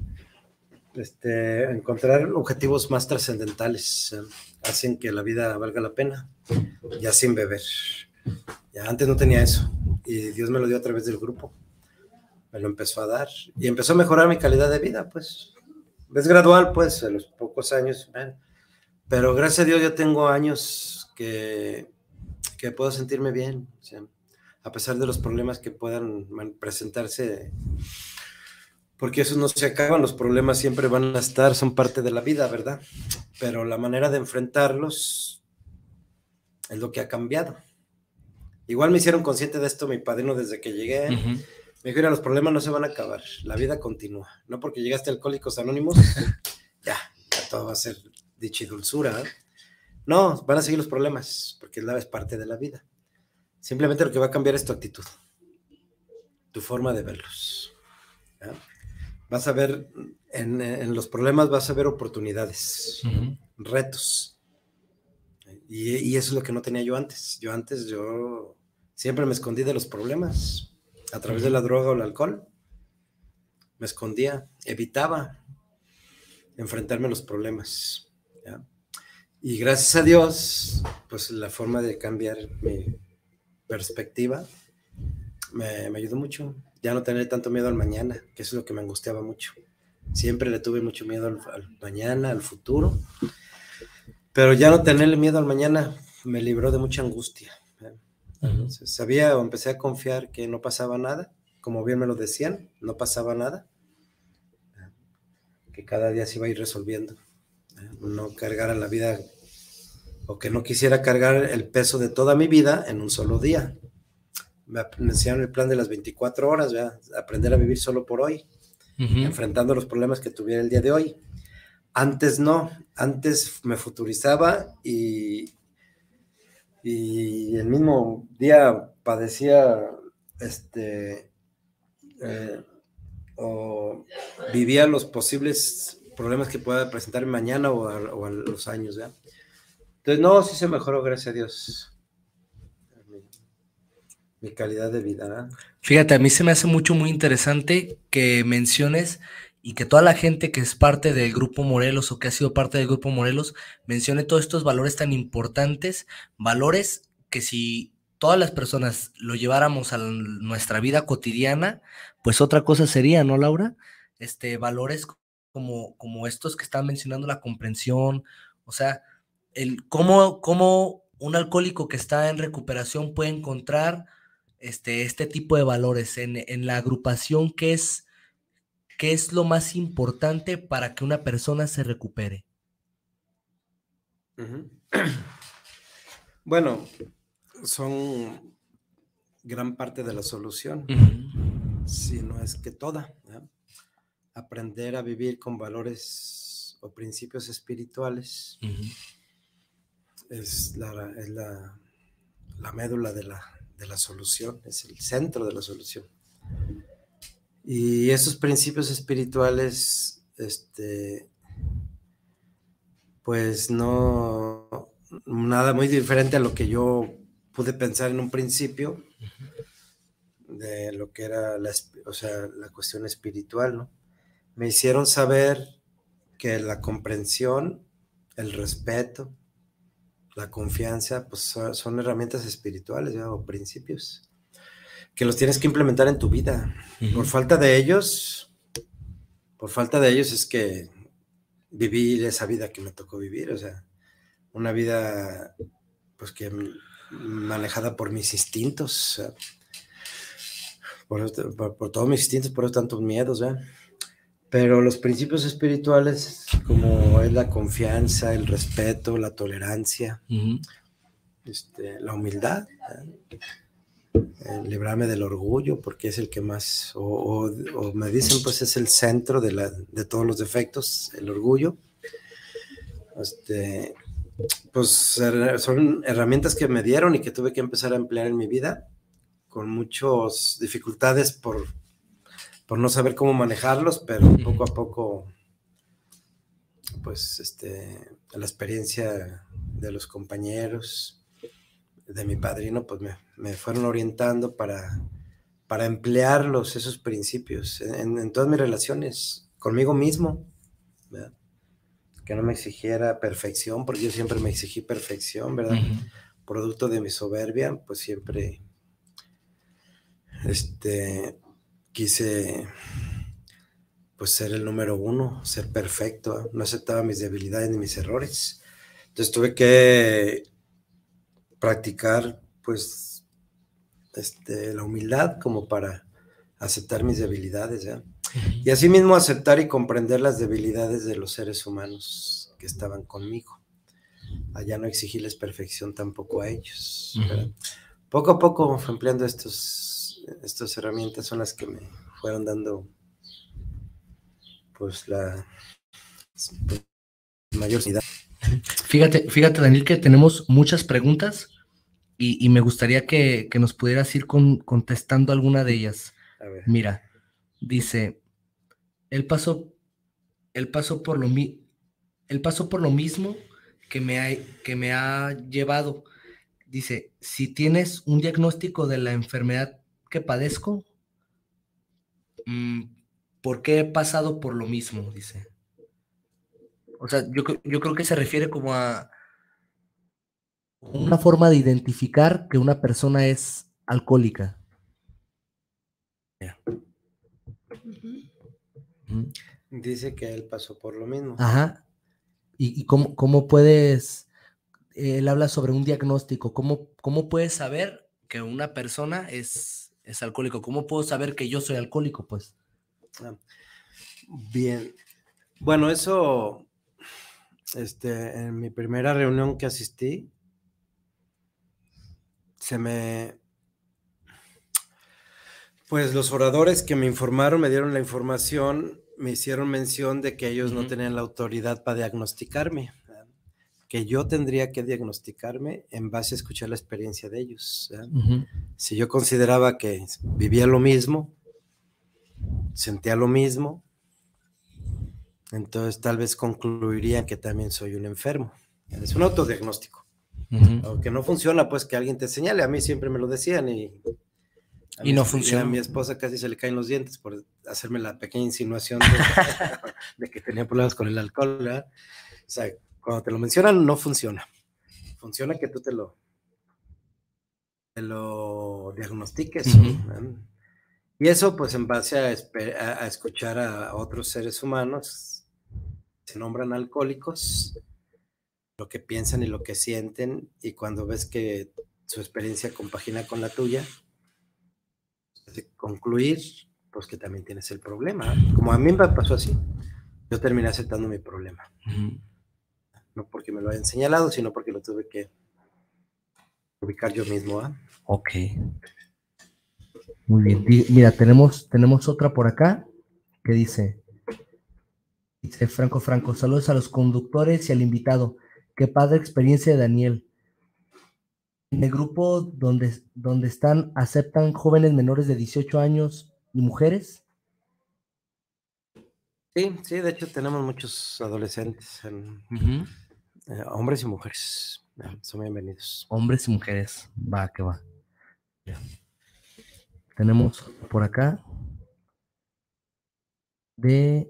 este, encontrar objetivos más trascendentales, ¿eh? hacen que la vida valga la pena, ya sin beber. Ya antes no tenía eso, y Dios me lo dio a través del grupo, me lo empezó a dar, y empezó a mejorar mi calidad de vida, pues. Es gradual, pues, a los pocos años, ¿eh? Pero gracias a Dios yo tengo años que, que puedo sentirme bien, o sea, a pesar de los problemas que puedan presentarse, porque esos no se acaban, los problemas siempre van a estar, son parte de la vida, ¿verdad? Pero la manera de enfrentarlos es lo que ha cambiado. Igual me hicieron consciente de esto mi padrino desde que llegué. Uh-huh. Me dijo, mira, los problemas no se van a acabar, la vida continúa. No porque llegaste a Alcohólicos Anónimos, ya, ya todo va a ser dicha y dulzura. ¿eh? No, van a seguir los problemas, porque la es parte de la vida. Simplemente lo que va a cambiar es tu actitud, tu forma de verlos. ¿ya? Vas a ver, en, en los problemas vas a ver oportunidades, uh-huh. retos. Y, y eso es lo que no tenía yo antes. Yo antes, yo siempre me escondí de los problemas. A través de la droga o el alcohol, me escondía, evitaba enfrentarme a los problemas. ¿ya? Y gracias a Dios, pues la forma de cambiar mi perspectiva me, me ayudó mucho. Ya no tener tanto miedo al mañana, que eso es lo que me angustiaba mucho. Siempre le tuve mucho miedo al, al mañana, al futuro. Pero ya no tenerle miedo al mañana me libró de mucha angustia. ¿ya? Uh-huh. Sabía o empecé a confiar que no pasaba nada, como bien me lo decían, no pasaba nada, que cada día se iba a ir resolviendo, no cargar a la vida o que no quisiera cargar el peso de toda mi vida en un solo día. Me enseñaron el plan de las veinticuatro horas, ¿verdad? Aprender a vivir solo por hoy, uh-huh. enfrentando los problemas que tuviera el día de hoy. Antes no, antes me futurizaba y y el mismo día padecía, este, eh, o vivía los posibles problemas que pueda presentar mañana o a, o a los años, ¿ya? Entonces, no, sí se mejoró, gracias a Dios, mi, mi calidad de vida, ¿no? Fíjate, a mí se me hace mucho, muy interesante que menciones y que toda la gente que es parte del Grupo Morelos o que ha sido parte del Grupo Morelos mencione todos estos valores tan importantes, valores que si todas las personas lo lleváramos a nuestra vida cotidiana, pues otra cosa sería, ¿no, Laura? Este, valores como, como estos que están mencionando, la comprensión, o sea, el cómo, cómo un alcohólico que está en recuperación puede encontrar este, este tipo de valores en, en la agrupación, que es, ¿qué es lo más importante para que una persona se recupere? Uh-huh. Bueno, son gran parte de la solución, uh-huh. Si no es que toda, ¿no? Aprender a vivir con valores o principios espirituales, uh-huh. es, la, es la, la médula de la, de la solución, es el centro de la solución. Y esos principios espirituales, este, pues no, nada muy diferente a lo que yo pude pensar en un principio, de lo que era la, o sea, la cuestión espiritual, ¿no? Me hicieron saber que la comprensión, el respeto, la confianza, pues son, son herramientas espirituales, ¿ya? O principios que los tienes que implementar en tu vida. Uh-huh. Por falta de ellos, por falta de ellos es que viví esa vida que me tocó vivir, o sea, una vida pues que manejada por mis instintos, o sea, por, por, por todos mis instintos, por tantos miedos, ¿eh? Pero los principios espirituales, como es la confianza, el respeto, la tolerancia, uh-huh. este, la humildad, ¿eh? Eh, librarme del orgullo, porque es el que más, o, o, o me dicen, pues es el centro de, la, de todos los defectos, el orgullo. Este, pues son herramientas que me dieron y que tuve que empezar a emplear en mi vida, con muchas dificultades por, por no saber cómo manejarlos, pero poco a poco, pues este, la experiencia de los compañeros, de mi padrino, pues me, me fueron orientando para, para emplearlos, esos principios, en, en todas mis relaciones, conmigo mismo, ¿verdad? Que no me exigiera perfección, porque yo siempre me exigí perfección, ¿verdad? Uh-huh. Producto de mi soberbia, pues siempre este, quise pues ser el número uno, ser perfecto, ¿eh? No aceptaba mis debilidades ni mis errores. Entonces tuve que practicar pues este, la humildad como para aceptar mis debilidades, ¿ya? Uh-huh. Y así mismo aceptar y comprender las debilidades de los seres humanos que estaban conmigo, allá no exigirles perfección tampoco a ellos, uh-huh. Poco a poco fue empleando estos, estas herramientas, son las que me fueron dando pues la pues, mayor unidad. Fíjate, fíjate, Daniel, que tenemos muchas preguntas y, y me gustaría que, que nos pudieras ir con, contestando alguna de ellas. A ver. Mira, dice, él pasó, él pasó por lo mi, él pasó por lo mismo que me ha, que me ha llevado. Dice, si tienes un diagnóstico de la enfermedad que padezco, ¿por qué he pasado por lo mismo? Dice. O sea, yo, yo creo que se refiere como a una forma de identificar que una persona es alcohólica. Uh-huh. Dice que él pasó por lo mismo. Ajá. ¿Y, y cómo, cómo puedes, él habla sobre un diagnóstico, ¿cómo, cómo puedes saber que una persona es, es alcohólico? ¿Cómo puedo saber que yo soy alcohólico, pues? Ah, bien. Bueno, eso... Este, en mi primera reunión que asistí, se me, pues los oradores que me informaron, me dieron la información, me hicieron mención de que ellos uh-huh. no tenían la autoridad para diagnosticarme, que yo tendría que diagnosticarme en base a escuchar la experiencia de ellos. ¿eh? Uh-huh. Si yo consideraba que vivía lo mismo, sentía lo mismo, entonces tal vez concluirían que también soy un enfermo. Es un autodiagnóstico. Uh-huh. Aunque no funciona, pues que alguien te señale. A mí siempre me lo decían y... Y no funciona. A mi esposa casi se le caen los dientes por hacerme la pequeña insinuación de, de que tenía problemas con el alcohol, ¿verdad? O sea, cuando te lo mencionan, no funciona. Funciona que tú te lo, te lo diagnostiques. Uh-huh. Y eso, pues, en base a, a, a escuchar a otros seres humanos, se nombran alcohólicos, lo que piensan y lo que sienten, y cuando ves que su experiencia compagina con la tuya, de concluir, pues que también tienes el problema. Como a mí me pasó así, yo terminé aceptando mi problema. Uh-huh. No porque me lo hayan señalado, sino porque lo tuve que ubicar yo mismo. ¿eh? Ok. Muy bien. Mira, tenemos, tenemos otra por acá que dice, dice Franco Franco, saludos a los conductores y al invitado. Qué padre experiencia de Daniel. En el grupo donde, donde están, ¿aceptan jóvenes menores de dieciocho años y mujeres? Sí, sí, de hecho tenemos muchos adolescentes, en, uh-huh. eh, hombres y mujeres, eh, son bienvenidos. Hombres y mujeres, va, que va. Ya. Tenemos por acá de,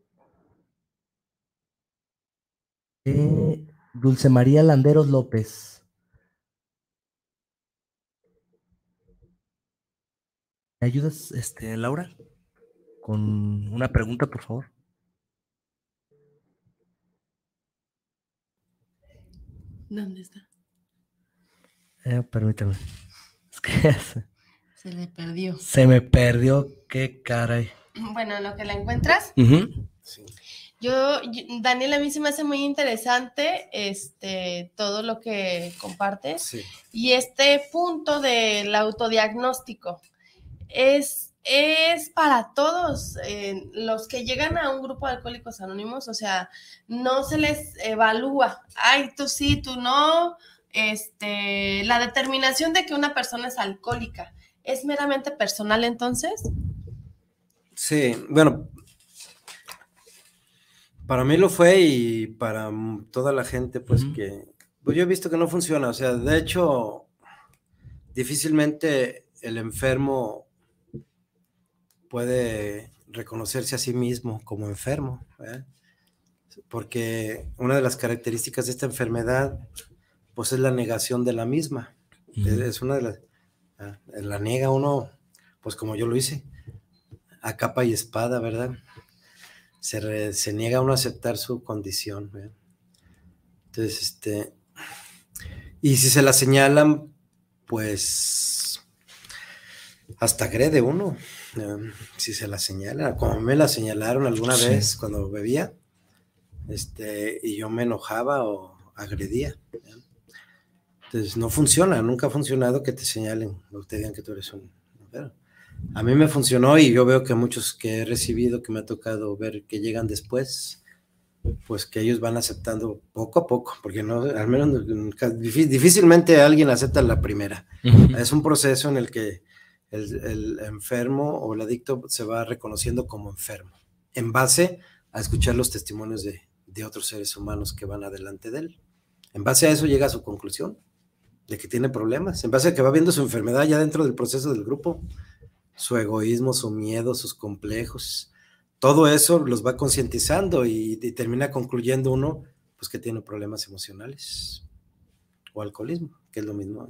de Dulce María Landeros López. ¿Me ayudas, este, Laura, con una pregunta, por favor? ¿Dónde está? Eh, permítame. Es que se, se le perdió. Se me perdió, qué caray. Bueno, lo que la encuentras. Uh-huh. Sí. Yo, yo, Daniel, a mí se me hace muy interesante este, todo lo que compartes. Sí. Y este punto del autodiagnóstico. Es, es para todos eh, los que llegan a un grupo de Alcohólicos Anónimos, o sea, no se les evalúa, ay, tú sí, tú no, este, la determinación de que una persona es alcohólica, ¿es meramente personal entonces? Sí, bueno, para mí lo fue y para toda la gente, pues uh-huh. que, pues yo he visto que no funciona, o sea, de hecho, difícilmente el enfermo puede reconocerse a sí mismo como enfermo, ¿eh? Porque una de las características de esta enfermedad, pues es la negación de la misma. Uh-huh. Es, es una de las, ¿eh? La niega uno, pues como yo lo hice, a capa y espada, ¿verdad? Se, re, se niega uno a aceptar su condición, ¿eh? Entonces, este, y si se la señalan, pues hasta agrede uno. Um, si se la señala, como me la señalaron alguna sí. vez cuando bebía, este, y yo me enojaba o agredía. ¿ya? Entonces no funciona, nunca ha funcionado que te señalen o te digan que tú eres un enfermo. A mí me funcionó y yo veo que muchos que he recibido, que me ha tocado ver que llegan después, pues que ellos van aceptando poco a poco, porque no, al menos difícilmente alguien acepta la primera. Uh-huh. Es un proceso en el que El, el enfermo o el adicto se va reconociendo como enfermo, en base a escuchar los testimonios de, de otros seres humanos que van adelante de él. En base a eso llega a su conclusión de que tiene problemas, en base a que va viendo su enfermedad ya dentro del proceso del grupo, su egoísmo, su miedo, sus complejos, todo eso los va concientizando y, y termina concluyendo uno pues que tiene problemas emocionales o alcoholismo, que es lo mismo.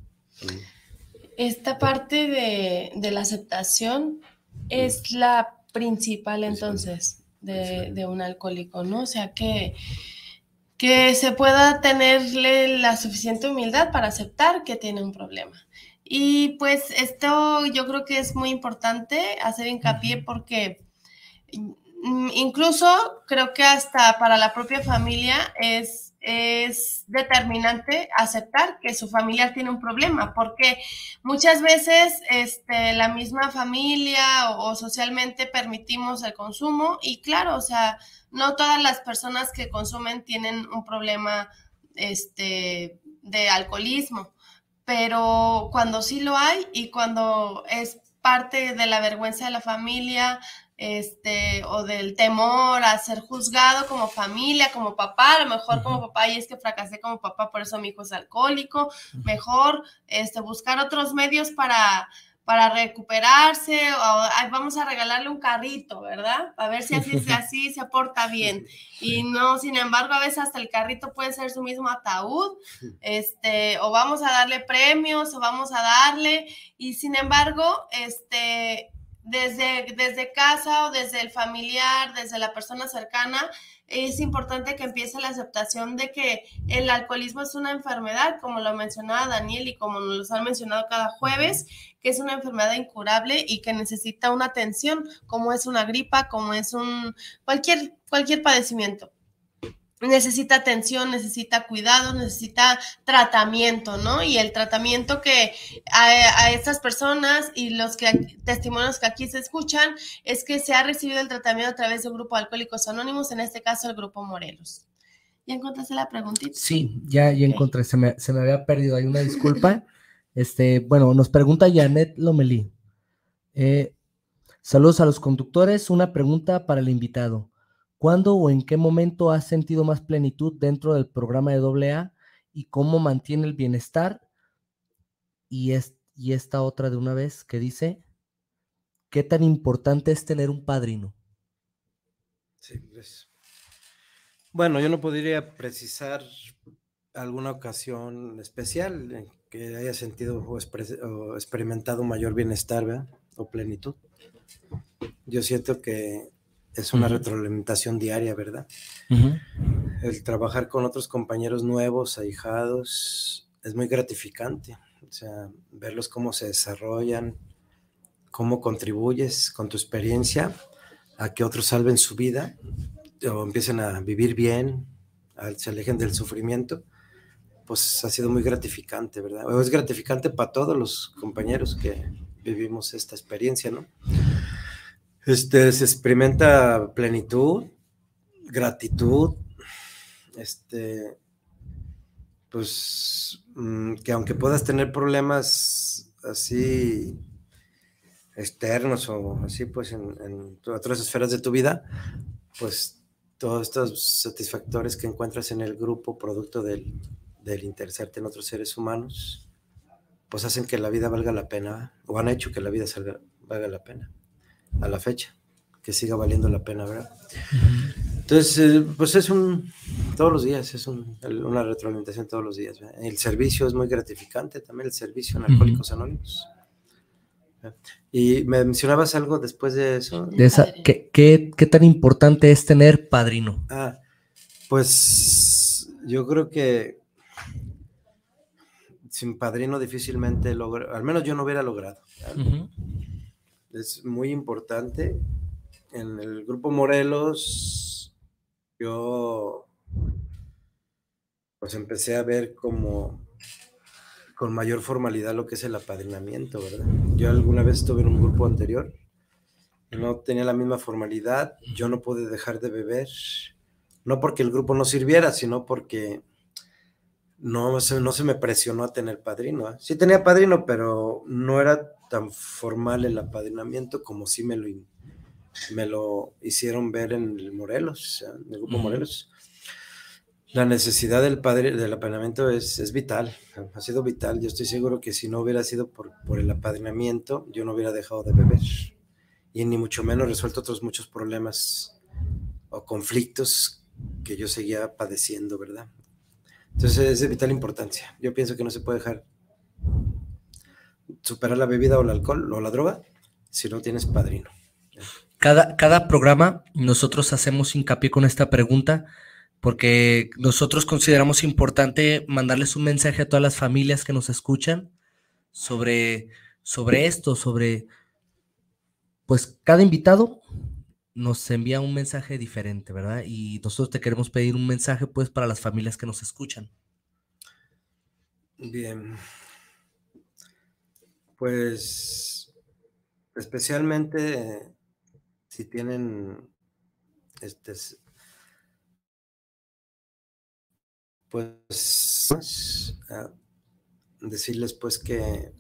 Esta parte de, de la aceptación es la principal entonces de, de un alcohólico, ¿no? O sea, que, que se pueda tenerle la suficiente humildad para aceptar que tiene un problema. Y pues esto yo creo que es muy importante hacer hincapié porque incluso creo que hasta para la propia familia es... es determinante aceptar que su familia tiene un problema, porque muchas veces este, la misma familia o, o socialmente permitimos el consumo y claro, o sea, no todas las personas que consumen tienen un problema este, de alcoholismo, pero cuando sí lo hay y cuando es parte de la vergüenza de la familia, este, o del temor a ser juzgado como familia, como papá, a lo mejor uh-huh. como papá, y es que fracasé como papá, por eso mi hijo es alcohólico, uh-huh. mejor este, buscar otros medios para, para recuperarse, o ay, vamos a regalarle un carrito, ¿verdad? A ver si así, si así se porta bien. Y no, sin embargo, a veces hasta el carrito puede ser su mismo ataúd, este, o vamos a darle premios, o vamos a darle, y sin embargo, este... Desde, desde casa o desde el familiar, desde la persona cercana, es importante que empiece la aceptación de que el alcoholismo es una enfermedad, como lo mencionaba Daniel y como nos han mencionado cada jueves, que es una enfermedad incurable y que necesita una atención, como es una gripa, como es un cualquier, cualquier padecimiento. Necesita atención, necesita cuidado, necesita tratamiento, ¿no? Y el tratamiento que a, a estas personas y los que, testimonios que aquí se escuchan es que se ha recibido el tratamiento a través del grupo Alcohólicos Anónimos, en este caso el grupo Morelos. ¿Ya encontraste la preguntita? Sí, ya, ya okay. encontré, se me, se me había perdido, hay una disculpa. este, bueno, nos pregunta Janet Lomelí. Eh, saludos a los conductores, una pregunta para el invitado. ¿Cuándo o en qué momento has sentido más plenitud dentro del programa de doble A y cómo mantiene el bienestar? Y, es, y esta otra de una vez que dice, ¿qué tan importante es tener un padrino? Sí, pues, bueno, yo no podría precisar alguna ocasión especial en que haya sentido o, exper- o experimentado mayor bienestar, ¿verdad? O plenitud. Yo siento que es una uh-huh. retroalimentación diaria, ¿verdad? Uh-huh. El trabajar con otros compañeros nuevos, ahijados, es muy gratificante. O sea, verlos cómo se desarrollan, cómo contribuyes con tu experiencia a que otros salven su vida o empiecen a vivir bien, a, se alejen del sufrimiento, pues ha sido muy gratificante, ¿verdad? O es gratificante para todos los compañeros que vivimos esta experiencia, ¿no? Este, se experimenta plenitud, gratitud, este, pues que aunque puedas tener problemas así externos o así pues en, en otras esferas de tu vida, pues todos estos satisfactores que encuentras en el grupo producto del, del interesarte en otros seres humanos, pues hacen que la vida valga la pena, o han hecho que la vida salga, valga la pena a la fecha, que siga valiendo la pena, ¿verdad? Entonces, eh, pues es un, todos los días, es un, una retroalimentación todos los días, ¿verdad? El servicio es muy gratificante, también el servicio en Alcohólicos Anónimos. ¿Verdad? Y me mencionabas algo después de eso. De esa, ¿qué, qué, ¿Qué tan importante es tener padrino? Ah, pues yo creo que sin padrino difícilmente logro, al menos yo no hubiera logrado. Uh-huh. Es muy importante. En el grupo Morelos, yo pues empecé a ver como con mayor formalidad lo que es el apadrinamiento, ¿verdad? Yo alguna vez estuve en un grupo anterior, no tenía la misma formalidad, yo no pude dejar de beber, no porque el grupo no sirviera, sino porque no se, no se me presionó a tener padrino, ¿eh? Sí tenía padrino, pero no era tan formal el apadrinamiento como sí me lo, me lo hicieron ver en el Morelos, en el grupo uh-huh. Morelos. La necesidad del, padre, del apadrinamiento es, es vital, ha sido vital. Yo estoy seguro que si no hubiera sido por, por el apadrinamiento, yo no hubiera dejado de beber y ni mucho menos resuelto otros muchos problemas o conflictos que yo seguía padeciendo, ¿verdad? Entonces es de vital importancia. Yo pienso que no se puede dejar superar la bebida o el alcohol o la droga si no tienes padrino. Cada, cada programa nosotros hacemos hincapié con esta pregunta porque nosotros consideramos importante mandarles un mensaje a todas las familias que nos escuchan sobre, sobre esto, sobre, pues cada invitado nos envía un mensaje diferente, ¿verdad? Y nosotros te queremos pedir un mensaje, pues, para las familias que nos escuchan. Bien. Pues, especialmente si tienen, este, pues, uh, decirles pues que,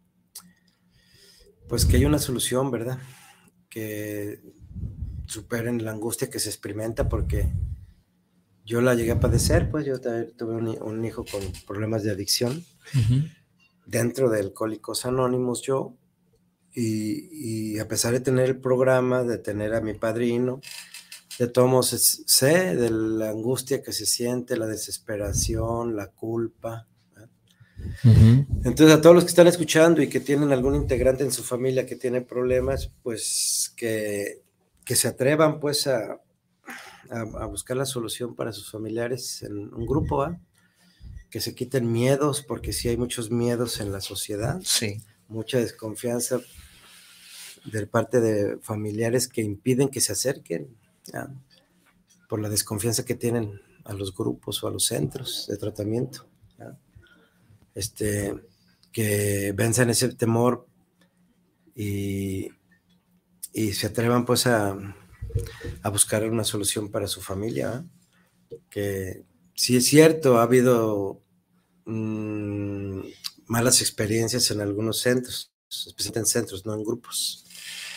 pues que hay una solución, ¿verdad? Que superen la angustia que se experimenta, porque yo la llegué a padecer, pues yo tuve un, un hijo con problemas de adicción, uh-huh. dentro de Alcohólicos Anónimos yo, y, y a pesar de tener el programa, de tener a mi padrino, de todos modos sé de la angustia que se siente, la desesperación, la culpa. Uh-huh. Entonces a todos los que están escuchando y que tienen algún integrante en su familia que tiene problemas, pues que, que se atrevan pues a, a, a buscar la solución para sus familiares en un grupo, ¿eh? Que se quiten miedos, porque sí hay muchos miedos en la sociedad, sí. mucha desconfianza de parte de familiares que impiden que se acerquen, ¿ya? Por la desconfianza que tienen a los grupos o a los centros de tratamiento, ¿ya? Este, que venzan ese temor y, y se atrevan pues a, a buscar una solución para su familia, ¿eh? Que sí es cierto, ha habido mmm, malas experiencias en algunos centros, especialmente en centros, no en grupos,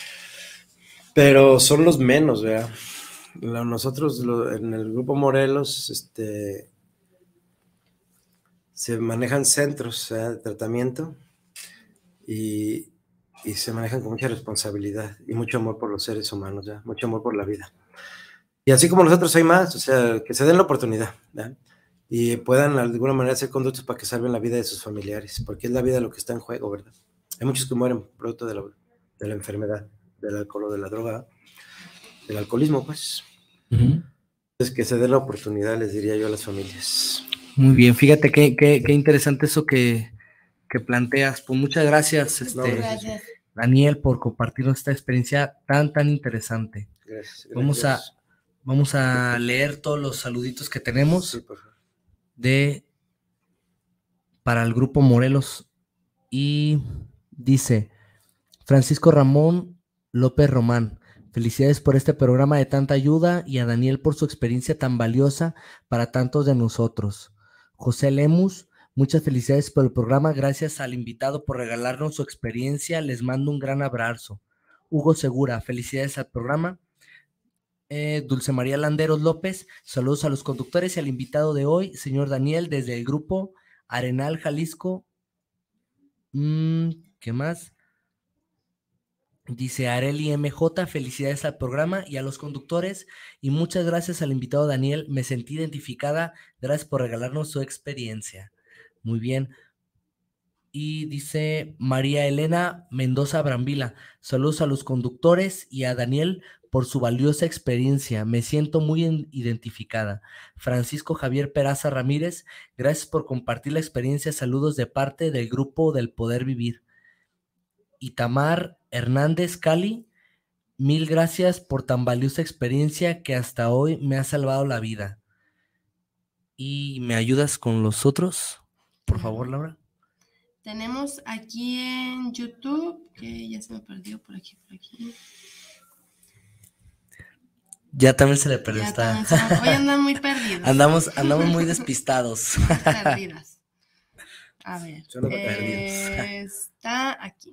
pero son los menos, ¿verdad? Nosotros lo, en el Grupo Morelos este, se manejan centros, ¿eh? de tratamiento y, y se manejan con mucha responsabilidad y mucho amor por los seres humanos, ¿ya? Mucho amor por la vida. Y así como nosotros hay más, o sea, que se den la oportunidad, ¿ya? Y puedan de alguna manera ser conductos para que salven la vida de sus familiares, porque es la vida lo que está en juego, ¿verdad? Hay muchos que mueren producto de la, de la enfermedad, del alcohol o de la droga, del alcoholismo, pues. Uh-huh. Entonces, que se den la oportunidad, les diría yo a las familias. Muy bien, fíjate qué, qué, qué interesante eso que, que planteas. Pues muchas gracias, este, no, gracias, Daniel, por compartir esta experiencia tan, tan interesante. Gracias. gracias. Vamos a, vamos a leer todos los saluditos que tenemos. Sí, por favor. De para el Grupo Morelos, y dice Francisco Ramón López Román: felicidades por este programa de tanta ayuda y a Daniel por su experiencia tan valiosa para tantos de nosotros. José Lemus: muchas felicidades por el programa, gracias al invitado por regalarnos su experiencia, les mando un gran abrazo. Hugo Segura: felicidades al programa. Eh, Dulce María Landeros López: saludos a los conductores y al invitado de hoy, señor Daniel, desde el Grupo Arenal, Jalisco. Mm, ¿Qué más? Dice Areli M J: felicidades al programa y a los conductores, y muchas gracias al invitado Daniel, me sentí identificada, gracias por regalarnos su experiencia. Muy bien. Y dice María Elena Mendoza Brambila: saludos a los conductores y a Daniel por su valiosa experiencia, me siento muy identificada. Francisco Javier Peraza Ramírez: gracias por compartir la experiencia, saludos de parte del Grupo del Poder Vivir. Itamar Hernández Cali: mil gracias por tan valiosa experiencia que hasta hoy me ha salvado la vida. ¿Y me ayudas con los otros, por favor, Laura? Tenemos aquí en YouTube, que ya se me perdió por aquí, por aquí. Ya también se le perdió. Ya está. Se... Hoy andan muy perdidos. Andamos, andamos muy despistados. Perdidas. A ver. Eh, está aquí.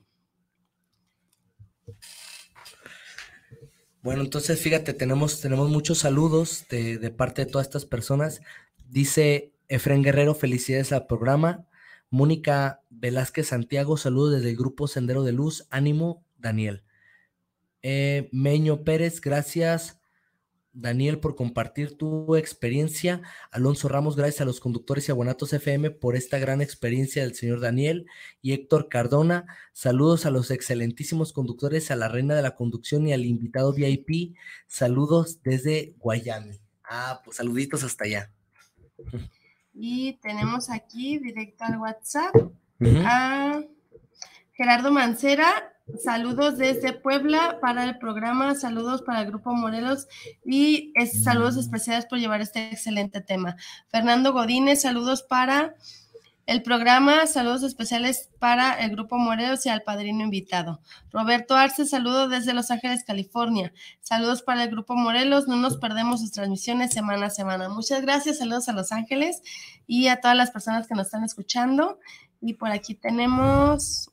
Bueno, entonces fíjate, tenemos, tenemos muchos saludos de, de parte de todas estas personas. Dice Efren Guerrero: felicidades al programa. Mónica Velázquez Santiago: saludos desde el Grupo Sendero de Luz, ánimo, Daniel. Eh, Meño Pérez: gracias, Daniel, por compartir tu experiencia. Alonso Ramos: gracias a los conductores y a Guanatos F M por esta gran experiencia del señor Daniel. Y Héctor Cardona: saludos a los excelentísimos conductores, a la reina de la conducción y al invitado V I P. Saludos desde Guayami. Ah, pues saluditos hasta allá. Y tenemos aquí directo al WhatsApp uh-huh. a Gerardo Mancera: saludos desde Puebla para el programa, saludos para el Grupo Morelos y es, saludos especiales por llevar este excelente tema. Fernando Godínez: saludos para el programa. Saludos especiales para el Grupo Morelos y al padrino invitado. Roberto Arce, saludo desde Los Ángeles, California. Saludos para el Grupo Morelos, no nos perdemos sus transmisiones semana a semana. Muchas gracias, saludos a Los Ángeles y a todas las personas que nos están escuchando. Y por aquí tenemos...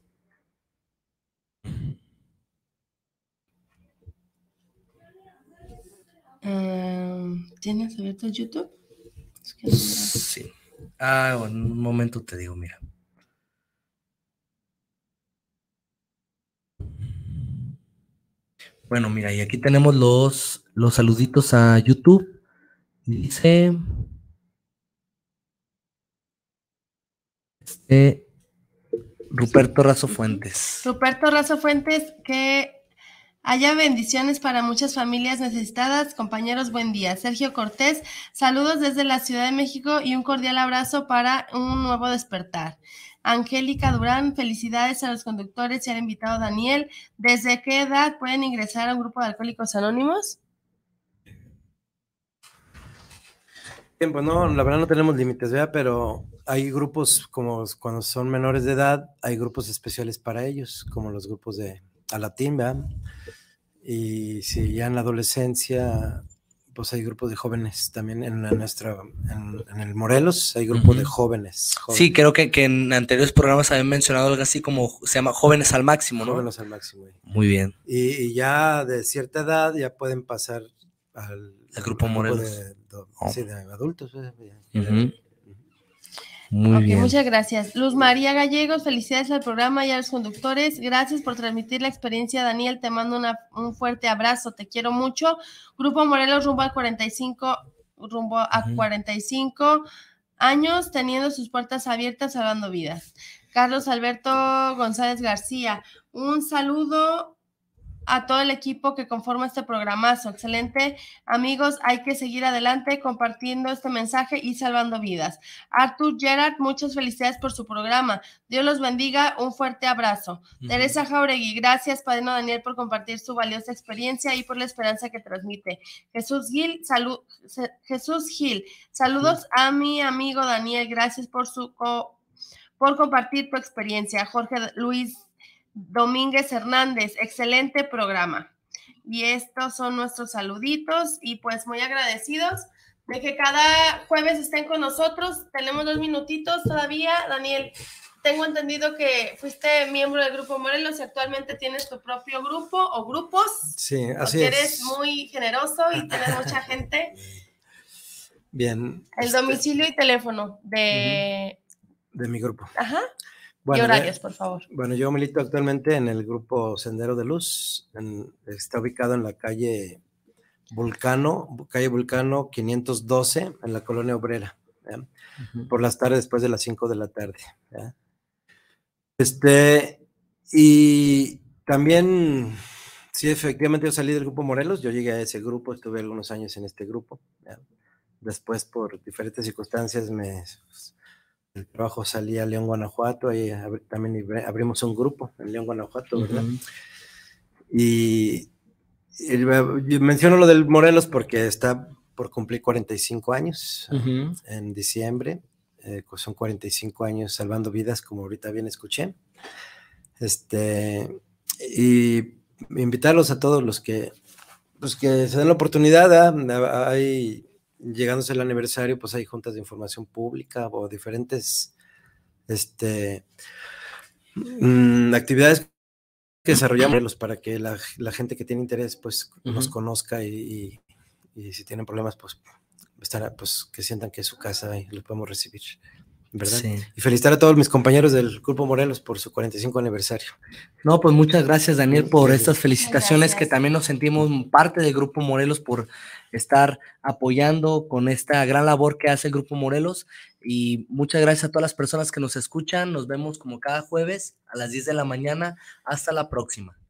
Uh, ¿Tienes abierto el YouTube? Es que no... Sí. Ah, bueno, en un momento te digo, mira. Bueno, mira, y aquí tenemos los, los saluditos a YouTube. Dice... Este... Ruperto Razo Fuentes. Ruperto Razo Fuentes, que haya bendiciones para muchas familias necesitadas. Compañeros, buen día. Sergio Cortés, saludos desde la Ciudad de México y un cordial abrazo para un nuevo despertar. Angélica Durán, felicidades a los conductores y al invitado Daniel. ¿Desde qué edad pueden ingresar a un grupo de Alcohólicos Anónimos? Bien, pues no, la verdad no tenemos límites, ¿verdad? Pero hay grupos como cuando son menores de edad, hay grupos especiales para ellos, como los grupos de Alatín, ¿verdad? Y si ya en la adolescencia, pues hay grupos de jóvenes también en la nuestra, en, en el Morelos, hay grupos uh-huh. de jóvenes, jóvenes. Sí, creo que, que en anteriores programas habían mencionado algo así como, se llama Jóvenes al Máximo, ¿no? Jóvenes al Máximo. ¿Eh? Muy bien. Y, y ya de cierta edad ya pueden pasar al, el grupo al Morelos. Grupo de, de, oh. Sí, de adultos. ¿Eh? Uh-huh. Muy okay, bien. Muchas gracias. Luz María Gallegos, felicidades al programa y a los conductores. Gracias por transmitir la experiencia, Daniel. Te mando una, un fuerte abrazo. Te quiero mucho. Grupo Morelos rumbo al cuarenta y cinco, rumbo a uh-huh. cuarenta y cinco años, teniendo sus puertas abiertas, salvando vidas. Carlos Alberto González García, un saludo a todo el equipo que conforma este programazo. Excelente, amigos, hay que seguir adelante compartiendo este mensaje y salvando vidas. Arthur Gerard, muchas felicidades por su programa. Dios los bendiga, un fuerte abrazo. Uh-huh. Teresa Jauregui, gracias, padrino Daniel, por compartir su valiosa experiencia y por la esperanza que transmite. Jesús Gil, salud, Jesús Gil, saludos uh-huh. a mi amigo Daniel, gracias por su co- por compartir tu experiencia. Jorge Luis Domínguez Hernández, excelente programa. Y estos son nuestros saluditos y pues muy agradecidos de que cada jueves estén con nosotros. Tenemos dos minutitos todavía. Daniel, tengo entendido que fuiste miembro del Grupo Morelos y actualmente tienes tu propio grupo o grupos. Sí, así es. Eres es. muy generoso y tienes mucha gente. Bien. El este... domicilio y teléfono de... De mi grupo. Ajá. Bueno, y horarios, por favor. Bueno, yo milito actualmente en el grupo Sendero de Luz, en, está ubicado en la calle Vulcano, calle Vulcano quinientos doce, en la Colonia Obrera, uh-huh. por las tardes después de las cinco de la tarde. ¿ya? Este, y también, sí, efectivamente yo salí del grupo Morelos, yo llegué a ese grupo, estuve algunos años en este grupo, ¿ya? Después por diferentes circunstancias me... El trabajo salí a León, Guanajuato, ahí abri- también abrimos un grupo en León, Guanajuato, ¿verdad? Uh-huh. Y, y menciono lo del Morelos porque está por cumplir cuarenta y cinco años uh-huh. en diciembre, eh, son cuarenta y cinco años salvando vidas, como ahorita bien escuché. Este, y invitarlos a todos los que, los que se den la oportunidad, ¿eh? Hay... Llegándose el aniversario, pues hay juntas de información pública o diferentes este, mmm, actividades que desarrollamos para que la, la gente que tiene interés pues uh-huh. nos conozca y, y, y si tienen problemas pues, estará, pues que sientan que es su casa y los podemos recibir, ¿verdad? Sí. Y felicitar a todos mis compañeros del Grupo Morelos por su cuarenta y cinco aniversario. No, pues muchas gracias, Daniel, por estas felicitaciones, que también nos sentimos parte del Grupo Morelos por estar apoyando con esta gran labor que hace el Grupo Morelos, y muchas gracias a todas las personas que nos escuchan. Nos vemos como cada jueves a las diez de la mañana. Hasta la próxima.